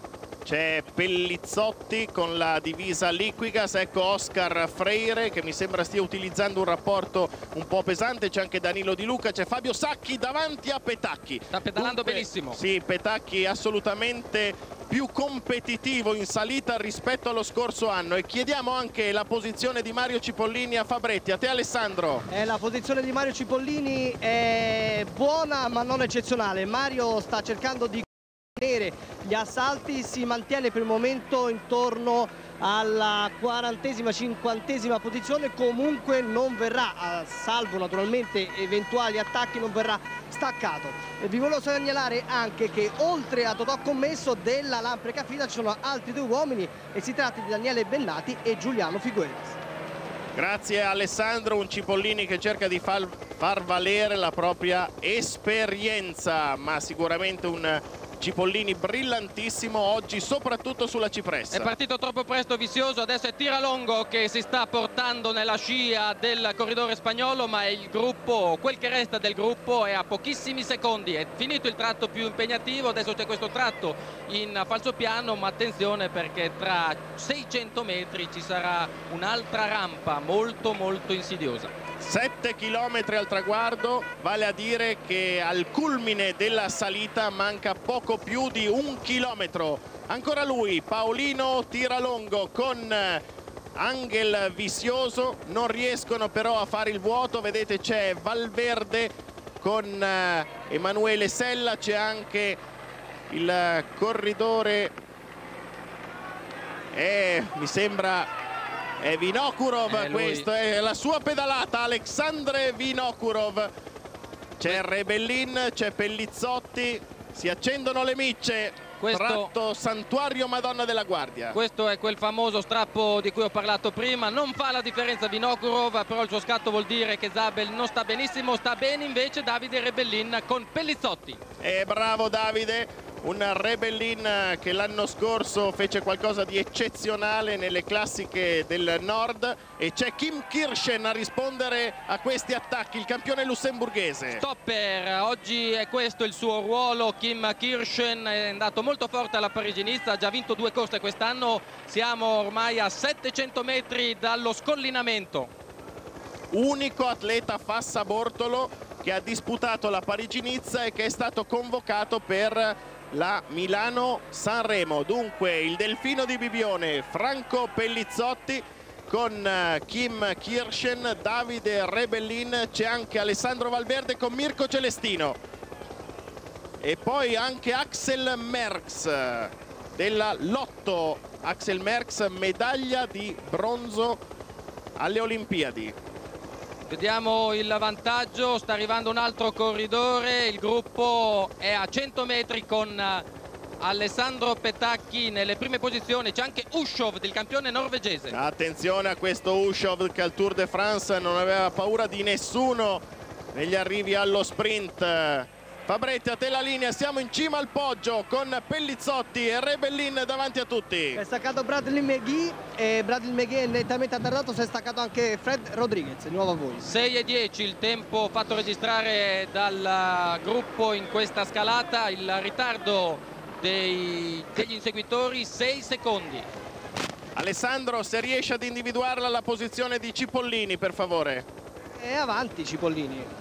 c'è Pellizzotti con la divisa Liquigas, ecco Oscar Freire che mi sembra stia utilizzando un rapporto un po' pesante, c'è anche Danilo Di Luca, c'è Fabio Sacchi davanti a Petacchi. Sta pedalando benissimo. Sì, Petacchi assolutamente più competitivo in salita rispetto allo scorso anno. E chiediamo anche la posizione di Mario Cipollini a Fabretti. A te Alessandro. La posizione di Mario Cipollini è buona ma non eccezionale. Mario sta cercando di contenere gli assalti, si mantiene per il momento intorno alla 40ª, 50ª posizione, comunque non verrà, salvo naturalmente eventuali attacchi, non verrà staccato. E vi volevo segnalare anche che oltre a Totò Commesso della Lampreca Fida ci sono altri due uomini e si tratta di Daniele Bennati e Giuliano Figueres. Grazie Alessandro, un Cipollini che cerca di far valere la propria esperienza, ma sicuramente un Cipollini brillantissimo oggi, soprattutto sulla cipressa. È partito troppo presto Vizioso, adesso è Tiralongo che si sta portando nella scia del corridore spagnolo, ma il gruppo, quel che resta del gruppo, è a pochissimi secondi. È finito il tratto più impegnativo, adesso c'è questo tratto in falsopiano, ma attenzione perché tra 600 metri ci sarà un'altra rampa molto insidiosa. 7 chilometri al traguardo, vale a dire che al culmine della salita manca poco più di 1 chilometro. Ancora lui, Paolino Tiralongo con Angel Vizioso, non riescono però a fare il vuoto. Vedete c'è Valverde con Emanuele Sella, c'è anche il corridore, mi sembra è Vinokurov, questa è la sua pedalata, Alexandre Vinokurov. C'è Rebellin, c'è Pellizzotti, si accendono le micce. Tratto Santuario Madonna della Guardia. Questo è quel famoso strappo di cui ho parlato prima. Non fa la differenza Vinokurov, però il suo scatto vuol dire che Zabel non sta benissimo. Sta bene invece Davide Rebellin con Pellizzotti. Bravo Davide, un Rebellin che l'anno scorso fece qualcosa di eccezionale nelle classiche del Nord, e c'è Kim Kirchen a rispondere a questi attacchi, il campione lussemburghese. Stopper, oggi è questo il suo ruolo. Kim Kirchen è andato molto forte alla Parigi-Nice, ha già vinto 2 corse quest'anno, siamo ormai a 700 metri dallo scollinamento. Unico atleta Fassa Bortolo che ha disputato la Parigi-Nice e che è stato convocato per la Milano-Sanremo. Dunque il delfino di Bibione, Franco Pellizzotti con Kim Kirchen, Davide Rebellin, c'è anche Alessandro Valverde con Mirko Celestino e poi anche Axel Merckx della Lotto. Axel Merckx, medaglia di bronzo alle Olimpiadi. Vediamo il vantaggio, sta arrivando un altro corridore, il gruppo è a 100 metri con Alessandro Petacchi nelle prime posizioni, c'è anche Ushov, il campione norvegese. Attenzione a questo Ushov che al Tour de France non aveva paura di nessuno negli arrivi allo sprint. Fabretti, a te la linea, siamo in cima al poggio con Pellizzotti e Rebellin davanti a tutti. È staccato Bradley McGee e Bradley McGee è nettamente attardato, si è staccato anche Fred Rodriguez, di nuovo a voi. 6:10 il tempo fatto registrare dal gruppo in questa scalata, il ritardo degli inseguitori 6 secondi. Alessandro, se riesce ad individuarla la posizione di Cipollini, per favore. È avanti Cipollini.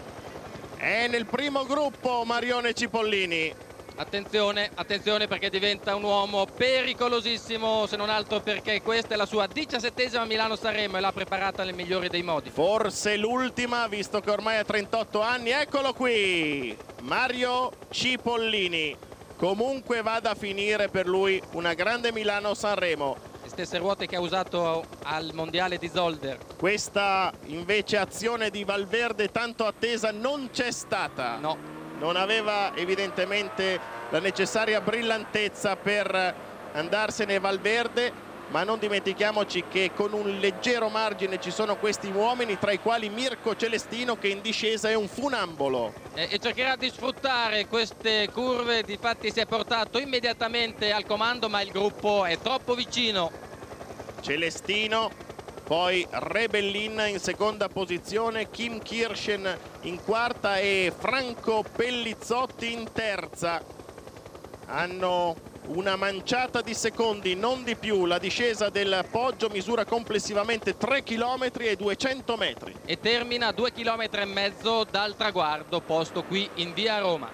È nel primo gruppo Marione Cipollini. Attenzione, attenzione perché diventa un uomo pericolosissimo, se non altro perché questa è la sua 17ª Milano-Sanremo e l'ha preparata nel migliore dei modi. Forse l'ultima, visto che ormai ha 38 anni. Eccolo qui, Mario Cipollini. Comunque vada a finire per lui una grande Milano-Sanremo. Le stesse ruote che ha usato al mondiale di Zolder. Questa invece azione di Valverde tanto attesa non c'è stata. No. Non aveva evidentemente la necessaria brillantezza per andarsene Valverde, ma non dimentichiamoci che con un leggero margine ci sono questi uomini, tra i quali Mirko Celestino, che in discesa è un funambolo. E cercherà di sfruttare queste curve, difatti si è portato immediatamente al comando, ma il gruppo è troppo vicino. Celestino, poi Rebellin in seconda posizione, Kim Kirchen in quarta e Franco Pellizzotti in terza. Hanno una manciata di secondi, non di più. La discesa del Poggio misura complessivamente 3 km e 200 metri. E termina a 2,5 km dal traguardo posto qui in via Roma.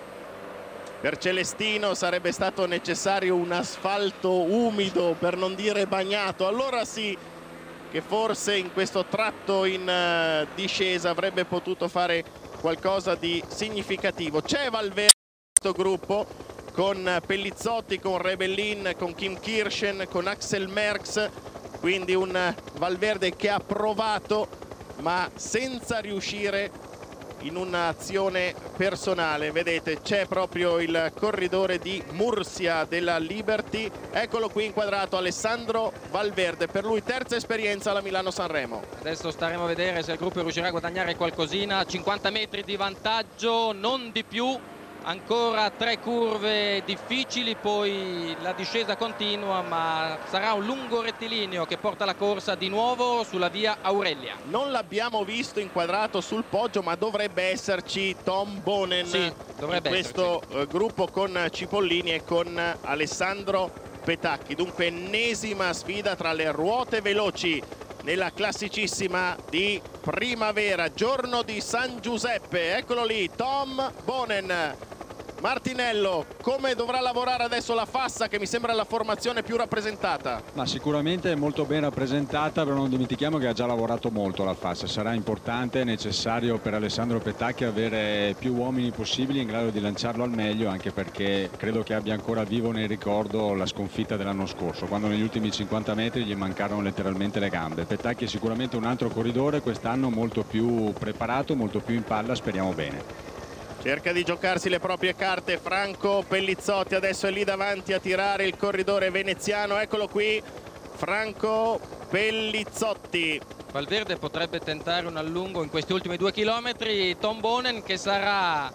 Per Celestino sarebbe stato necessario un asfalto umido, per non dire bagnato. Allora sì che forse in questo tratto in discesa avrebbe potuto fare qualcosa di significativo. C'è Valverde in questo gruppo, con Pellizzotti, con Rebellin, con Kim Kirchen, con Axel Merckx, quindi un Valverde che ha provato ma senza riuscire in un'azione personale. Vedete, c'è proprio il corridore di Murcia della Liberty, eccolo qui inquadrato, Alessandro Valverde, per lui terza esperienza alla Milano-Sanremo. Adesso staremo a vedere se il gruppo riuscirà a guadagnare qualcosina. 50 metri di vantaggio, non di più. Ancora 3 curve difficili, poi la discesa continua, ma sarà un lungo rettilineo che porta la corsa di nuovo sulla via Aurelia. Non l'abbiamo visto inquadrato sul Poggio, ma dovrebbe esserci Tom Bonen, sì, in questo gruppo con Cipollini e con Alessandro Petacchi. Dunque ennesima sfida tra le ruote veloci nella classicissima di primavera, giorno di San Giuseppe. Eccolo lì, Tom Bonen. Martinello, come dovrà lavorare adesso la Fassa, che mi sembra la formazione più rappresentata? Ma sicuramente è molto ben rappresentata, però non dimentichiamo che ha già lavorato molto la Fassa. Sarà importante e necessario per Alessandro Petacchi avere più uomini possibili in grado di lanciarlo al meglio, anche perché credo che abbia ancora vivo nel ricordo la sconfitta dell'anno scorso, quando negli ultimi 50 metri gli mancarono letteralmente le gambe. Petacchi è sicuramente un altro corridore, quest'anno molto più preparato, molto più in palla, speriamo bene. Cerca di giocarsi le proprie carte Franco Pellizzotti, adesso è lì davanti a tirare il corridore veneziano, eccolo qui Franco Pellizzotti. Valverde potrebbe tentare un allungo in questi ultimi 2 chilometri. Tom Bonen che sarà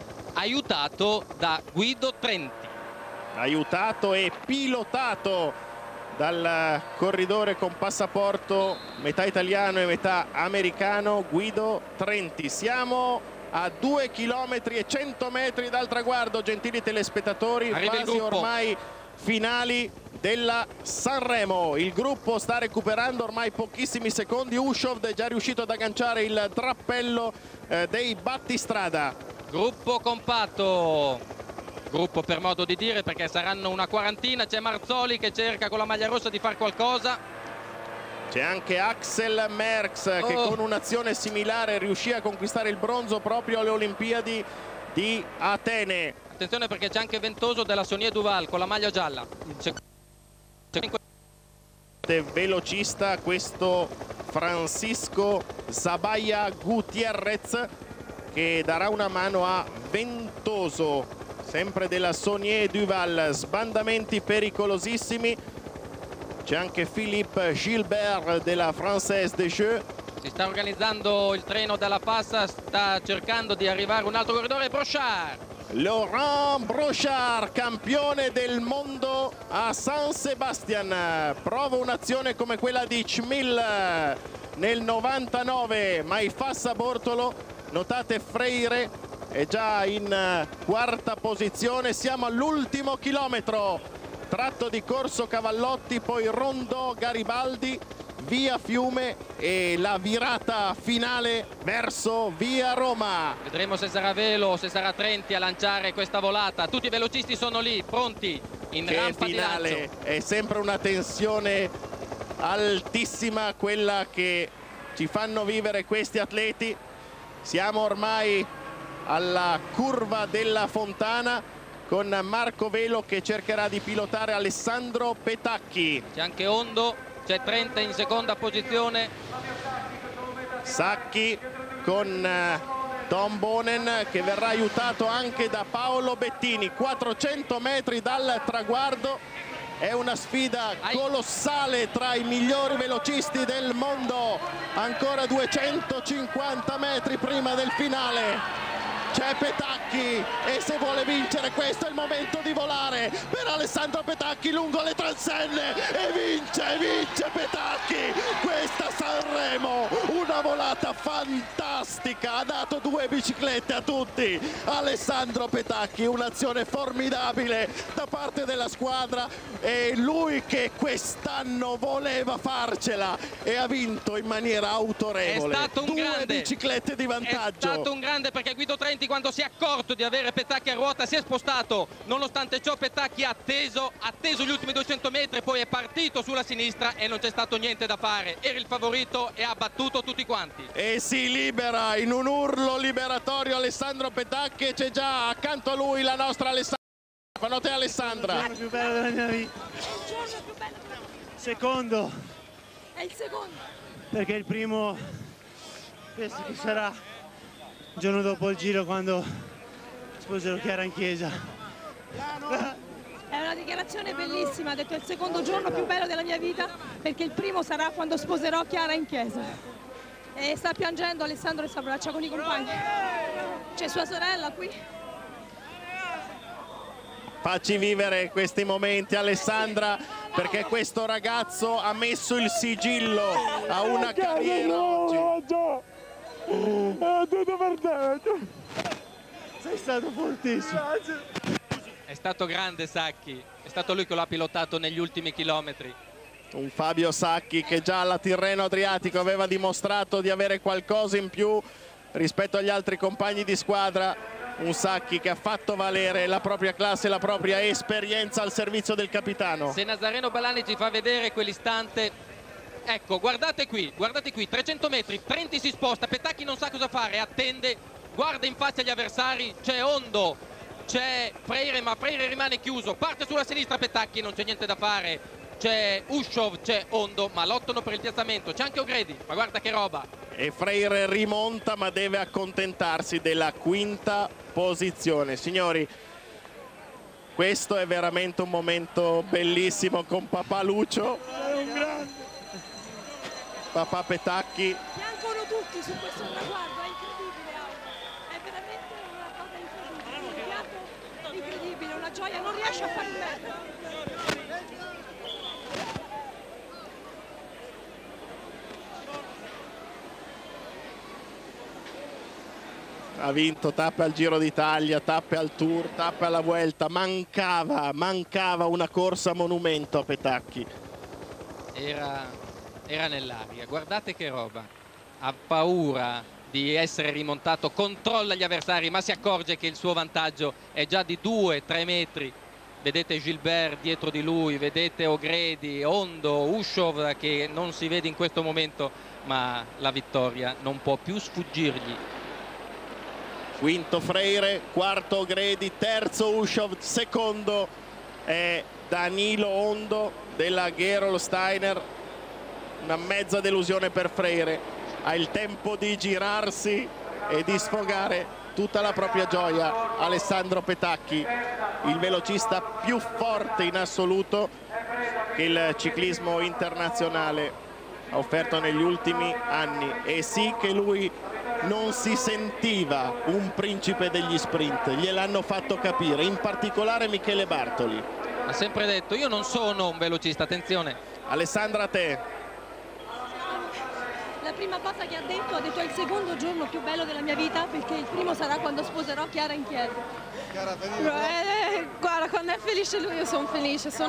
aiutato da Guido Trenti. Aiutato e pilotato dal corridore con passaporto metà italiano e metà americano, Guido Trenti. Siamo a 2 km e 100 metri dal traguardo, gentili telespettatori, fasi ormai finali della Sanremo. Il gruppo sta recuperando ormai pochissimi secondi. Ushov è già riuscito ad agganciare il drappello dei battistrada. Gruppo compatto, gruppo per modo di dire, perché saranno una quarantina. C'è Marzoli che cerca con la maglia rossa di far qualcosa. C'è anche Axel Merckx che con un'azione similare riuscì a conquistare il bronzo proprio alle Olimpiadi di Atene. Attenzione perché c'è anche Ventoso della Sonier Duval con la maglia gialla. Velocista questo Francisco Zabaya Gutierrez, che darà una mano a Ventoso, sempre della Sonier Duval. Sbandamenti pericolosissimi. C'è anche Philippe Gilbert della Française des Jeux. Si sta organizzando il treno dalla Fassa, sta cercando di arrivare un altro corridore. Brochard. Laurent Brochard, campione del mondo a San Sebastian. Prova un'azione come quella di Chmil nel 99, ma il Fassa Bortolo, notate Freire, è già in quarta posizione. Siamo all'ultimo chilometro. Tratto di Corso Cavallotti, poi Rondò Garibaldi, via Fiume e la virata finale verso via Roma. Vedremo se sarà Velo o se sarà Trenti a lanciare questa volata. Tutti i velocisti sono lì, pronti in rampa finale. di lancio. È sempre una tensione altissima quella che ci fanno vivere questi atleti. Siamo ormai alla curva della Fontana, con Marco Velo che cercherà di pilotare Alessandro Petacchi. C'è anche Ondo, c'è Trenta in seconda posizione. Sacchi con Tom Bonen che verrà aiutato anche da Paolo Bettini. 400 metri dal traguardo, è una sfida colossale tra i migliori velocisti del mondo. Ancora 250 metri prima del finale. c'è Petacchi e se vuole vincere questo è il momento di volare per Alessandro Petacchi lungo le transenne e vince Petacchi questa Sanremo, una volata fantastica, ha dato 2 biciclette a tutti Alessandro Petacchi, un'azione formidabile da parte della squadra e lui che quest'anno voleva farcela e ha vinto in maniera autorevole. È stato un 2 grande biciclette di vantaggio. È stato un grande, perché Guido Trenti, quando si è accorto di avere Petacchi a ruota, si è spostato. Nonostante ciò Petacchi ha atteso gli ultimi 200 metri, poi è partito sulla sinistra e non c'è stato niente da fare. Era il favorito e ha battuto tutti quanti. E si libera in un urlo liberatorio Alessandro Petacchi e c'è già accanto a lui la nostra Alessandra. Secondo te, Alessandra? È il giorno più bello della mia vita. Secondo. È il secondo. Perché il primo penso che sarà il giorno dopo il giro, quando sposerò Chiara in chiesa. È una dichiarazione bellissima, ha detto è il secondo giorno più bello della mia vita perché il primo sarà quando sposerò Chiara in chiesa. E sta piangendo Alessandro e si abbraccia con i compagni. C'è sua sorella qui. Facci vivere questi momenti, Alessandra, perché questo ragazzo ha messo il sigillo a una carriera oggi. È tutto per te. Sei stato fortissimo. È stato grande Sacchi, è stato lui che lo ha pilotato negli ultimi chilometri. Un Fabio Sacchi che già alla Tirreno Adriatico aveva dimostrato di avere qualcosa in più rispetto agli altri compagni di squadra. Un Sacchi che ha fatto valere la propria classe e la propria esperienza al servizio del capitano. Se Nazareno Balani ci fa vedere quell'istante, ecco, guardate qui, 300 metri, Trenti si sposta, Petacchi non sa cosa fare, attende, guarda in faccia gli avversari, c'è Ondo, c'è Freire, ma Freire rimane chiuso, parte sulla sinistra Petacchi, non c'è niente da fare, c'è Ushov, c'è Ondo, ma lottano per il piazzamento, c'è anche O'Grady, ma guarda che roba. E Freire rimonta, ma deve accontentarsi della quinta posizione. Signori, questo è veramente un momento bellissimo con papà Lucio, papà Petacchi. Piangono tutti su questo traguardo, è incredibile, è veramente una cosa incredibile, un pianto incredibile, una gioia, non riesce a fare bene. Ha vinto tappe al Giro d'Italia, tappe al Tour, tappe alla Vuelta, mancava una corsa monumento a Petacchi. Era nell'aria, guardate che roba, ha paura di essere rimontato, controlla gli avversari ma si accorge che il suo vantaggio è già di 2-3 metri. Vedete Gilbert dietro di lui, vedete O'Grady, Ondo, Ushov che non si vede in questo momento, ma la vittoria non può più sfuggirgli. Quinto Freire, quarto O'Grady, terzo Ushov, secondo è Danilo Ondo della Gerolsteiner. Una mezza delusione per Freire, ha il tempo di girarsi e di sfogare tutta la propria gioia. Alessandro Petacchi, il velocista più forte in assoluto che il ciclismo internazionale ha offerto negli ultimi anni, e sì che lui non si sentiva un principe degli sprint, gliel'hanno fatto capire, in particolare Michele Bartoli. Ha sempre detto io non sono un velocista, attenzione. Alessandra, a te. La prima cosa che ha detto è il secondo giorno più bello della mia vita perché il primo sarà quando sposerò Chiara in chiesa. Guarda, quando è felice lui io sono felice, se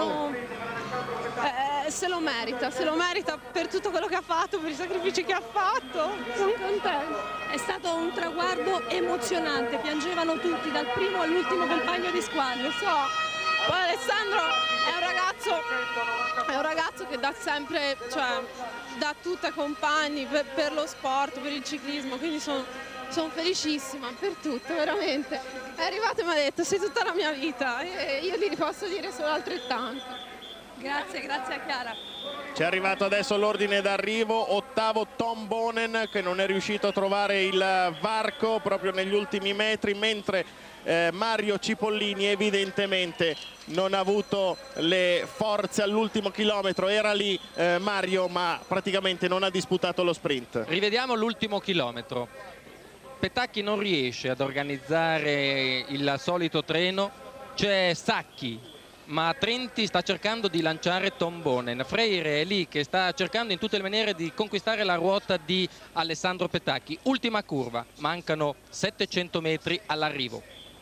lo merita per tutto quello che ha fatto, per i sacrifici che ha fatto, sono contenta. È stato un traguardo emozionante, piangevano tutti, dal primo all'ultimo compagno di squadra. Lo so, poi Alessandro è un ragazzo che dà sempre, cioè dà tutto ai compagni, per lo sport, per il ciclismo, quindi sono felicissima per tutto, veramente. È arrivato e mi ha detto sei tutta la mia vita e io gli posso dire solo altrettanto. Grazie a Chiara. Ci è arrivato adesso l'ordine d'arrivo, ottavo Tom Bonen che non è riuscito a trovare il varco proprio negli ultimi metri, mentre Mario Cipollini evidentemente non ha avuto le forze all'ultimo chilometro, era lì Mario ma praticamente non ha disputato lo sprint. Rivediamo l'ultimo chilometro. Petacchi non riesce ad organizzare il solito treno, c'è Sacchi, ma Trenti sta cercando di lanciare Tom Bonen. Freire è lì che sta cercando in tutte le maniere di conquistare la ruota di Alessandro Petacchi. Ultima curva, mancano 700 metri all'arrivo.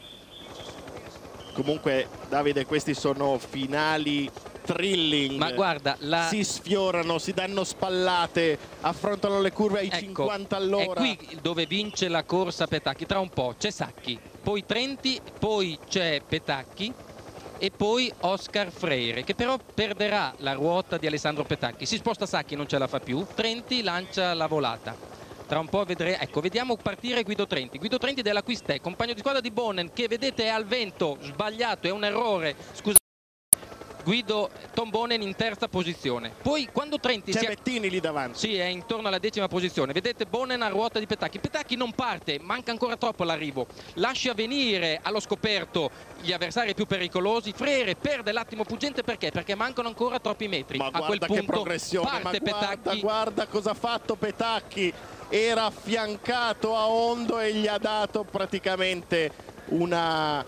Comunque Davide, questi sono finali thrilling. Ma guarda, si sfiorano, si danno spallate, affrontano le curve ai 50 all'ora. È qui dove vince la corsa Petacchi. Tra un po' c'è Sacchi, poi Trenti, poi c'è Petacchi e poi Oscar Freire, che però perderà la ruota di Alessandro Petacchi. Si sposta Sacchi, non ce la fa più, Trenti lancia la volata. Tra un po' vedremo, ecco, vediamo partire Guido Trenti della Quistè, compagno di squadra di Bonen, che vedete è al vento, sbagliato, è un errore, scusate. Guido Tom Bonen in terza posizione. Poi quando Trenti c'è Bettini lì davanti. Sì, è intorno alla 10ª posizione. Vedete Bonen a ruota di Petacchi. Petacchi non parte, manca ancora troppo all'arrivo. Lascia venire allo scoperto gli avversari più pericolosi. Freire perde l'attimo fuggente perché? Perché mancano ancora troppi metri. Ma a guarda quel punto che progressione, parte ma Petacchi. Guarda cosa ha fatto Petacchi. Era affiancato a Ondo e gli ha dato praticamente una,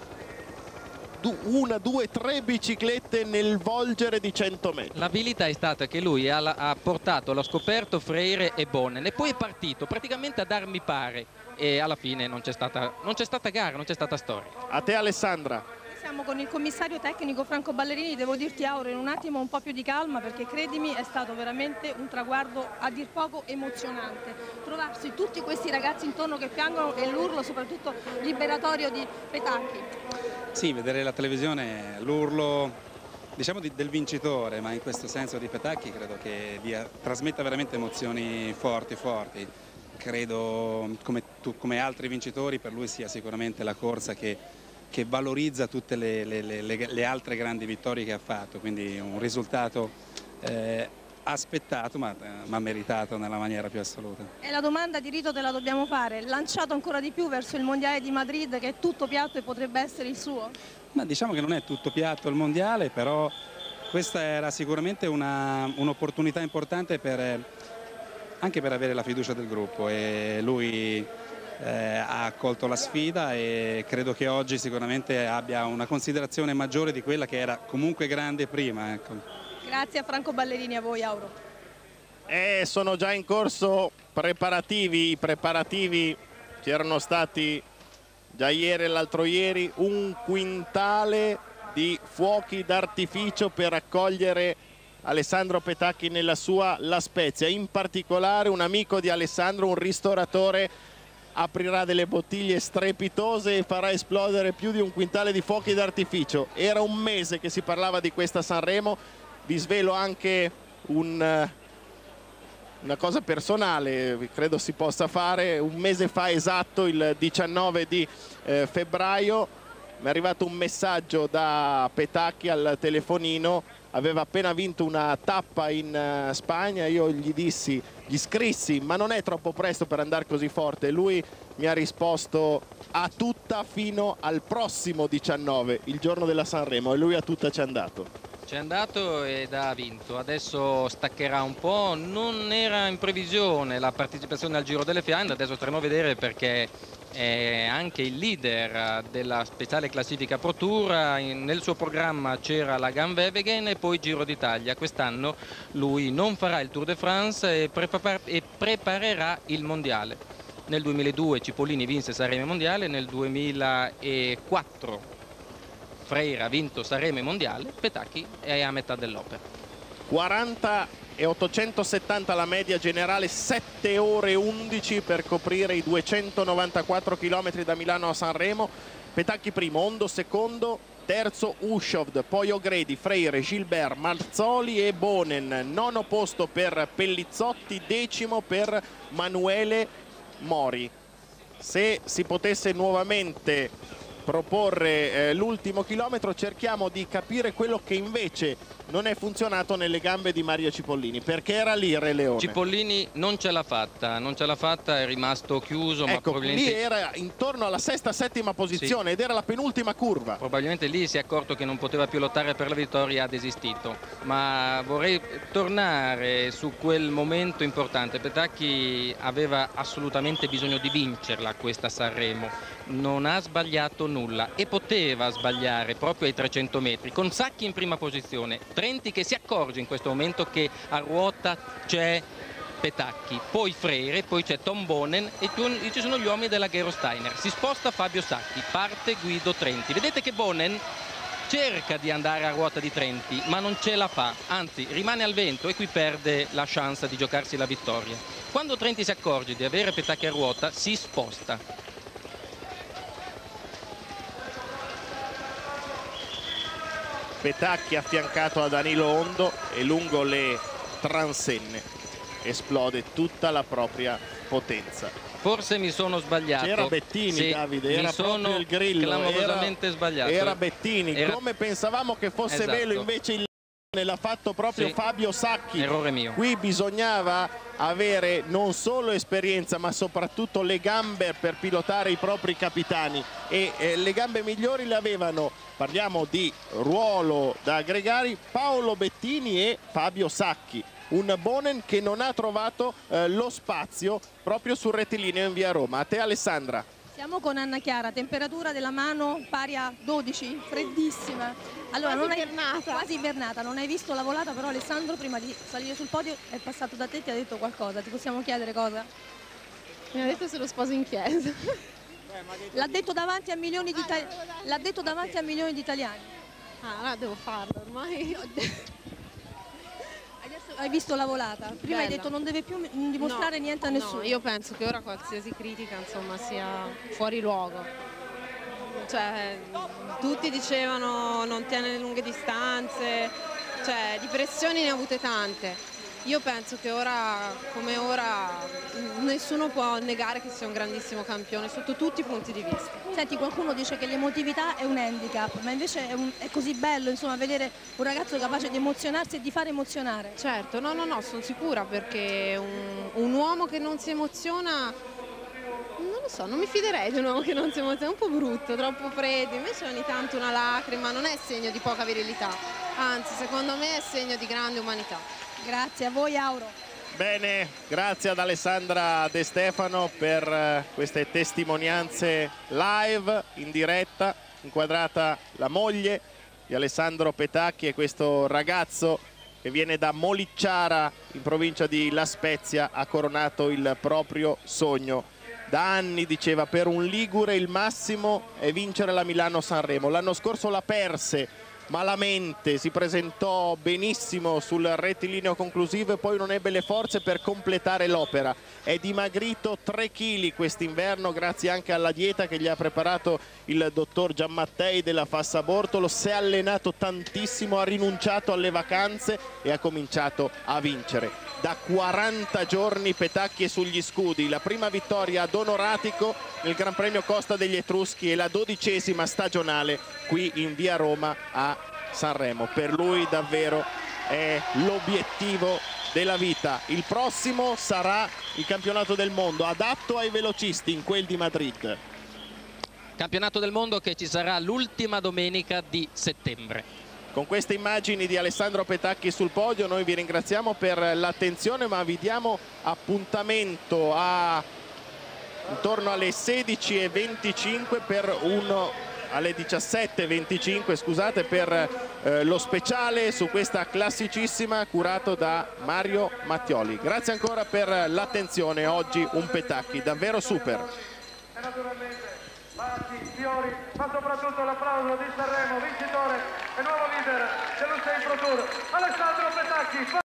2, 3 biciclette nel volgere di 100 metri. L'abilità è stata che lui ha portato allo scoperto Freire e Bonen e poi è partito praticamente ad armi pari e alla fine non c'è stata gara, non c'è stata storia. A te Alessandra. Siamo con il commissario tecnico Franco Ballerini. Devo dirti, Auro, in un attimo un po' più di calma, perché credimi è stato veramente un traguardo a dir poco emozionante. Trovarsi tutti questi ragazzi intorno che piangono e l'urlo soprattutto liberatorio di Petacchi. Sì, vedere la televisione, l'urlo diciamo del vincitore, ma in questo senso di Petacchi, credo che trasmetta veramente emozioni forti. Credo, come altri vincitori, per lui sia sicuramente la corsa che valorizza tutte le altre grandi vittorie che ha fatto, quindi un risultato aspettato ma meritato nella maniera più assoluta. E la domanda di rito te la dobbiamo fare, lanciato ancora di più verso il Mondiale di Madrid, che è tutto piatto e potrebbe essere il suo? Ma diciamo che non è tutto piatto il Mondiale, però questa era sicuramente un'opportunità importante anche per avere la fiducia del gruppo, e lui ha accolto la sfida e credo che oggi sicuramente abbia una considerazione maggiore di quella che era comunque grande prima. Ecco. Grazie a Franco Ballerini, a voi Auro. Sono già in corso preparativi, i preparativi c'erano stati già ieri e l'altro ieri, 1 quintale di fuochi d'artificio per accogliere Alessandro Petacchi nella sua La Spezia. In particolare un amico di Alessandro, un ristoratore, aprirà delle bottiglie strepitose e farà esplodere più di 1 quintale di fuochi d'artificio. Era un mese che si parlava di questa Sanremo. Vi svelo anche una cosa personale, credo si possa fare. Un mese fa esatto, il 19 di febbraio, mi è arrivato un messaggio da Petacchi al telefonino. Aveva appena vinto una tappa in Spagna. Io gli scrissi: ma non è troppo presto per andare così forte? E lui mi ha risposto: a tutta fino al prossimo 19, il giorno della Sanremo, e lui a tutta c'è andato. C'è andato ed ha vinto, adesso staccherà un po', non era in previsione la partecipazione al Giro delle Fiandre, adesso staremo a vedere perché è anche il leader della speciale classifica Pro Tour, nel suo programma c'era la Ganvevegen e poi Giro d'Italia. Quest'anno lui non farà il Tour de France e preparerà il Mondiale. Nel 2002 Cipollini vinse Sanremo Mondiale, nel 2004 Freire ha vinto Sanremo Mondiale, Petacchi è a metà dell'opera. 40 e 870 la media generale, 7 ore 11 per coprire i 294 km da Milano a Sanremo. Petacchi primo, Ondo secondo, terzo Ushovd, poi O'Grady, Freire, Gilbert, Marzoli e Bonen. Nono posto per Pellizzotti, decimo per Manuele Mori. Se si potesse nuovamente proporre l'ultimo chilometro, cerchiamo di capire quello che invece non è funzionato nelle gambe di Mario Cipollini, perché era lì Re Leone. Cipollini non ce l'ha fatta, è rimasto chiuso. Ecco, ma probabilmente lì era intorno alla sesta, settima posizione, sì, ed era la penultima curva. Probabilmente lì si è accorto che non poteva più lottare per la vittoria e ha desistito. Ma vorrei tornare su quel momento importante. Petacchi aveva assolutamente bisogno di vincerla questa Sanremo, non ha sbagliato nulla e poteva sbagliare proprio ai 300 metri, con Sacchi in prima posizione, Trenti che si accorge in questo momento che a ruota c'è Petacchi, poi Freire, poi c'è Tom Bonen e ci sono gli uomini della Gerolsteiner. Si sposta Fabio Sacchi, parte Guido Trenti. Vedete che Bonen cerca di andare a ruota di Trenti ma non ce la fa, anzi rimane al vento e qui perde la chance di giocarsi la vittoria. Quando Trenti si accorge di avere Petacchi a ruota si sposta. Petacchi affiancato a Danilo Ondo e lungo le transenne esplode tutta la propria potenza. Forse mi sono sbagliato. C'era Bettini, sì, Davide, era proprio il grillo. Clamorosamente sbagliato. Era Bettini, come pensavamo che fosse, esatto, velo, invece il l'ha fatto proprio, sì, Fabio Sacchi. Errore mio. Qui bisognava avere non solo esperienza ma soprattutto le gambe per pilotare i propri capitani e le gambe migliori le avevano, parliamo di ruolo da gregari, Paolo Bettini e Fabio Sacchi. Un Bonen che non ha trovato lo spazio proprio sul rettilineo in via Roma. A te Alessandra. Siamo con Anna Chiara, temperatura della mano pari a 12, freddissima. Allora, quasi invernata, non hai visto la volata, però Alessandro prima di salire sul podio è passato da te e ti ha detto qualcosa. Ti possiamo chiedere cosa? Mi ha detto se lo sposo in chiesa. L'ha detto davanti a milioni di italiani. Ah, allora devo farlo ormai. Adesso hai visto la volata, prima hai detto non deve più dimostrare niente a nessuno. No, io penso che ora qualsiasi critica insomma sia fuori luogo. Cioè, tutti dicevano non tiene le lunghe distanze, cioè di pressioni ne ha avute tante. Io penso che ora come ora nessuno può negare che sia un grandissimo campione sotto tutti i punti di vista. Senti, qualcuno dice che l'emotività è un handicap, ma invece è così bello insomma vedere un ragazzo capace di emozionarsi e di far emozionare. Certo, no, sono sicura, perché un uomo che non si emoziona, non lo so, non mi fiderei di un uomo che non si emoziona, è un po' brutto, troppo freddo, invece ogni tanto una lacrima non è segno di poca virilità, anzi secondo me è segno di grande umanità. Grazie a voi Auro. Bene, grazie ad Alessandra De Stefano per queste testimonianze live, in diretta, inquadrata la moglie di Alessandro Petacchi e questo ragazzo che viene da Molicciara in provincia di La Spezia, ha coronato il proprio sogno. Da anni diceva per un ligure il massimo è vincere la Milano-Sanremo, l'anno scorso la perse malamente, si presentò benissimo sul rettilineo conclusivo e poi non ebbe le forze per completare l'opera. È dimagrito 3 kg quest'inverno grazie anche alla dieta che gli ha preparato il dottor Giammattei della Fassa Bortolo, si è allenato tantissimo, ha rinunciato alle vacanze e ha cominciato a vincere. Da 40 giorni Petacchi è sugli scudi, la prima vittoria ad Onoratico nel Gran Premio Costa degli Etruschi e la 12ª stagionale qui in via Roma a Sanremo. Per lui davvero è l'obiettivo della vita. Il prossimo sarà il campionato del mondo adatto ai velocisti, in quel di Madrid. Campionato del mondo che ci sarà l'ultima domenica di settembre. Con queste immagini di Alessandro Petacchi sul podio noi vi ringraziamo per l'attenzione, ma vi diamo appuntamento intorno alle 16:25 per alle 17:25 scusate, per lo speciale su questa classicissima curato da Mario Mattioli. Grazie ancora per l'attenzione, oggi un Petacchi davvero super. Fiori, ma soprattutto l'applauso di Sanremo, vincitore e nuovo leader dell'Usain Pro Tour, Alessandro Petacchi.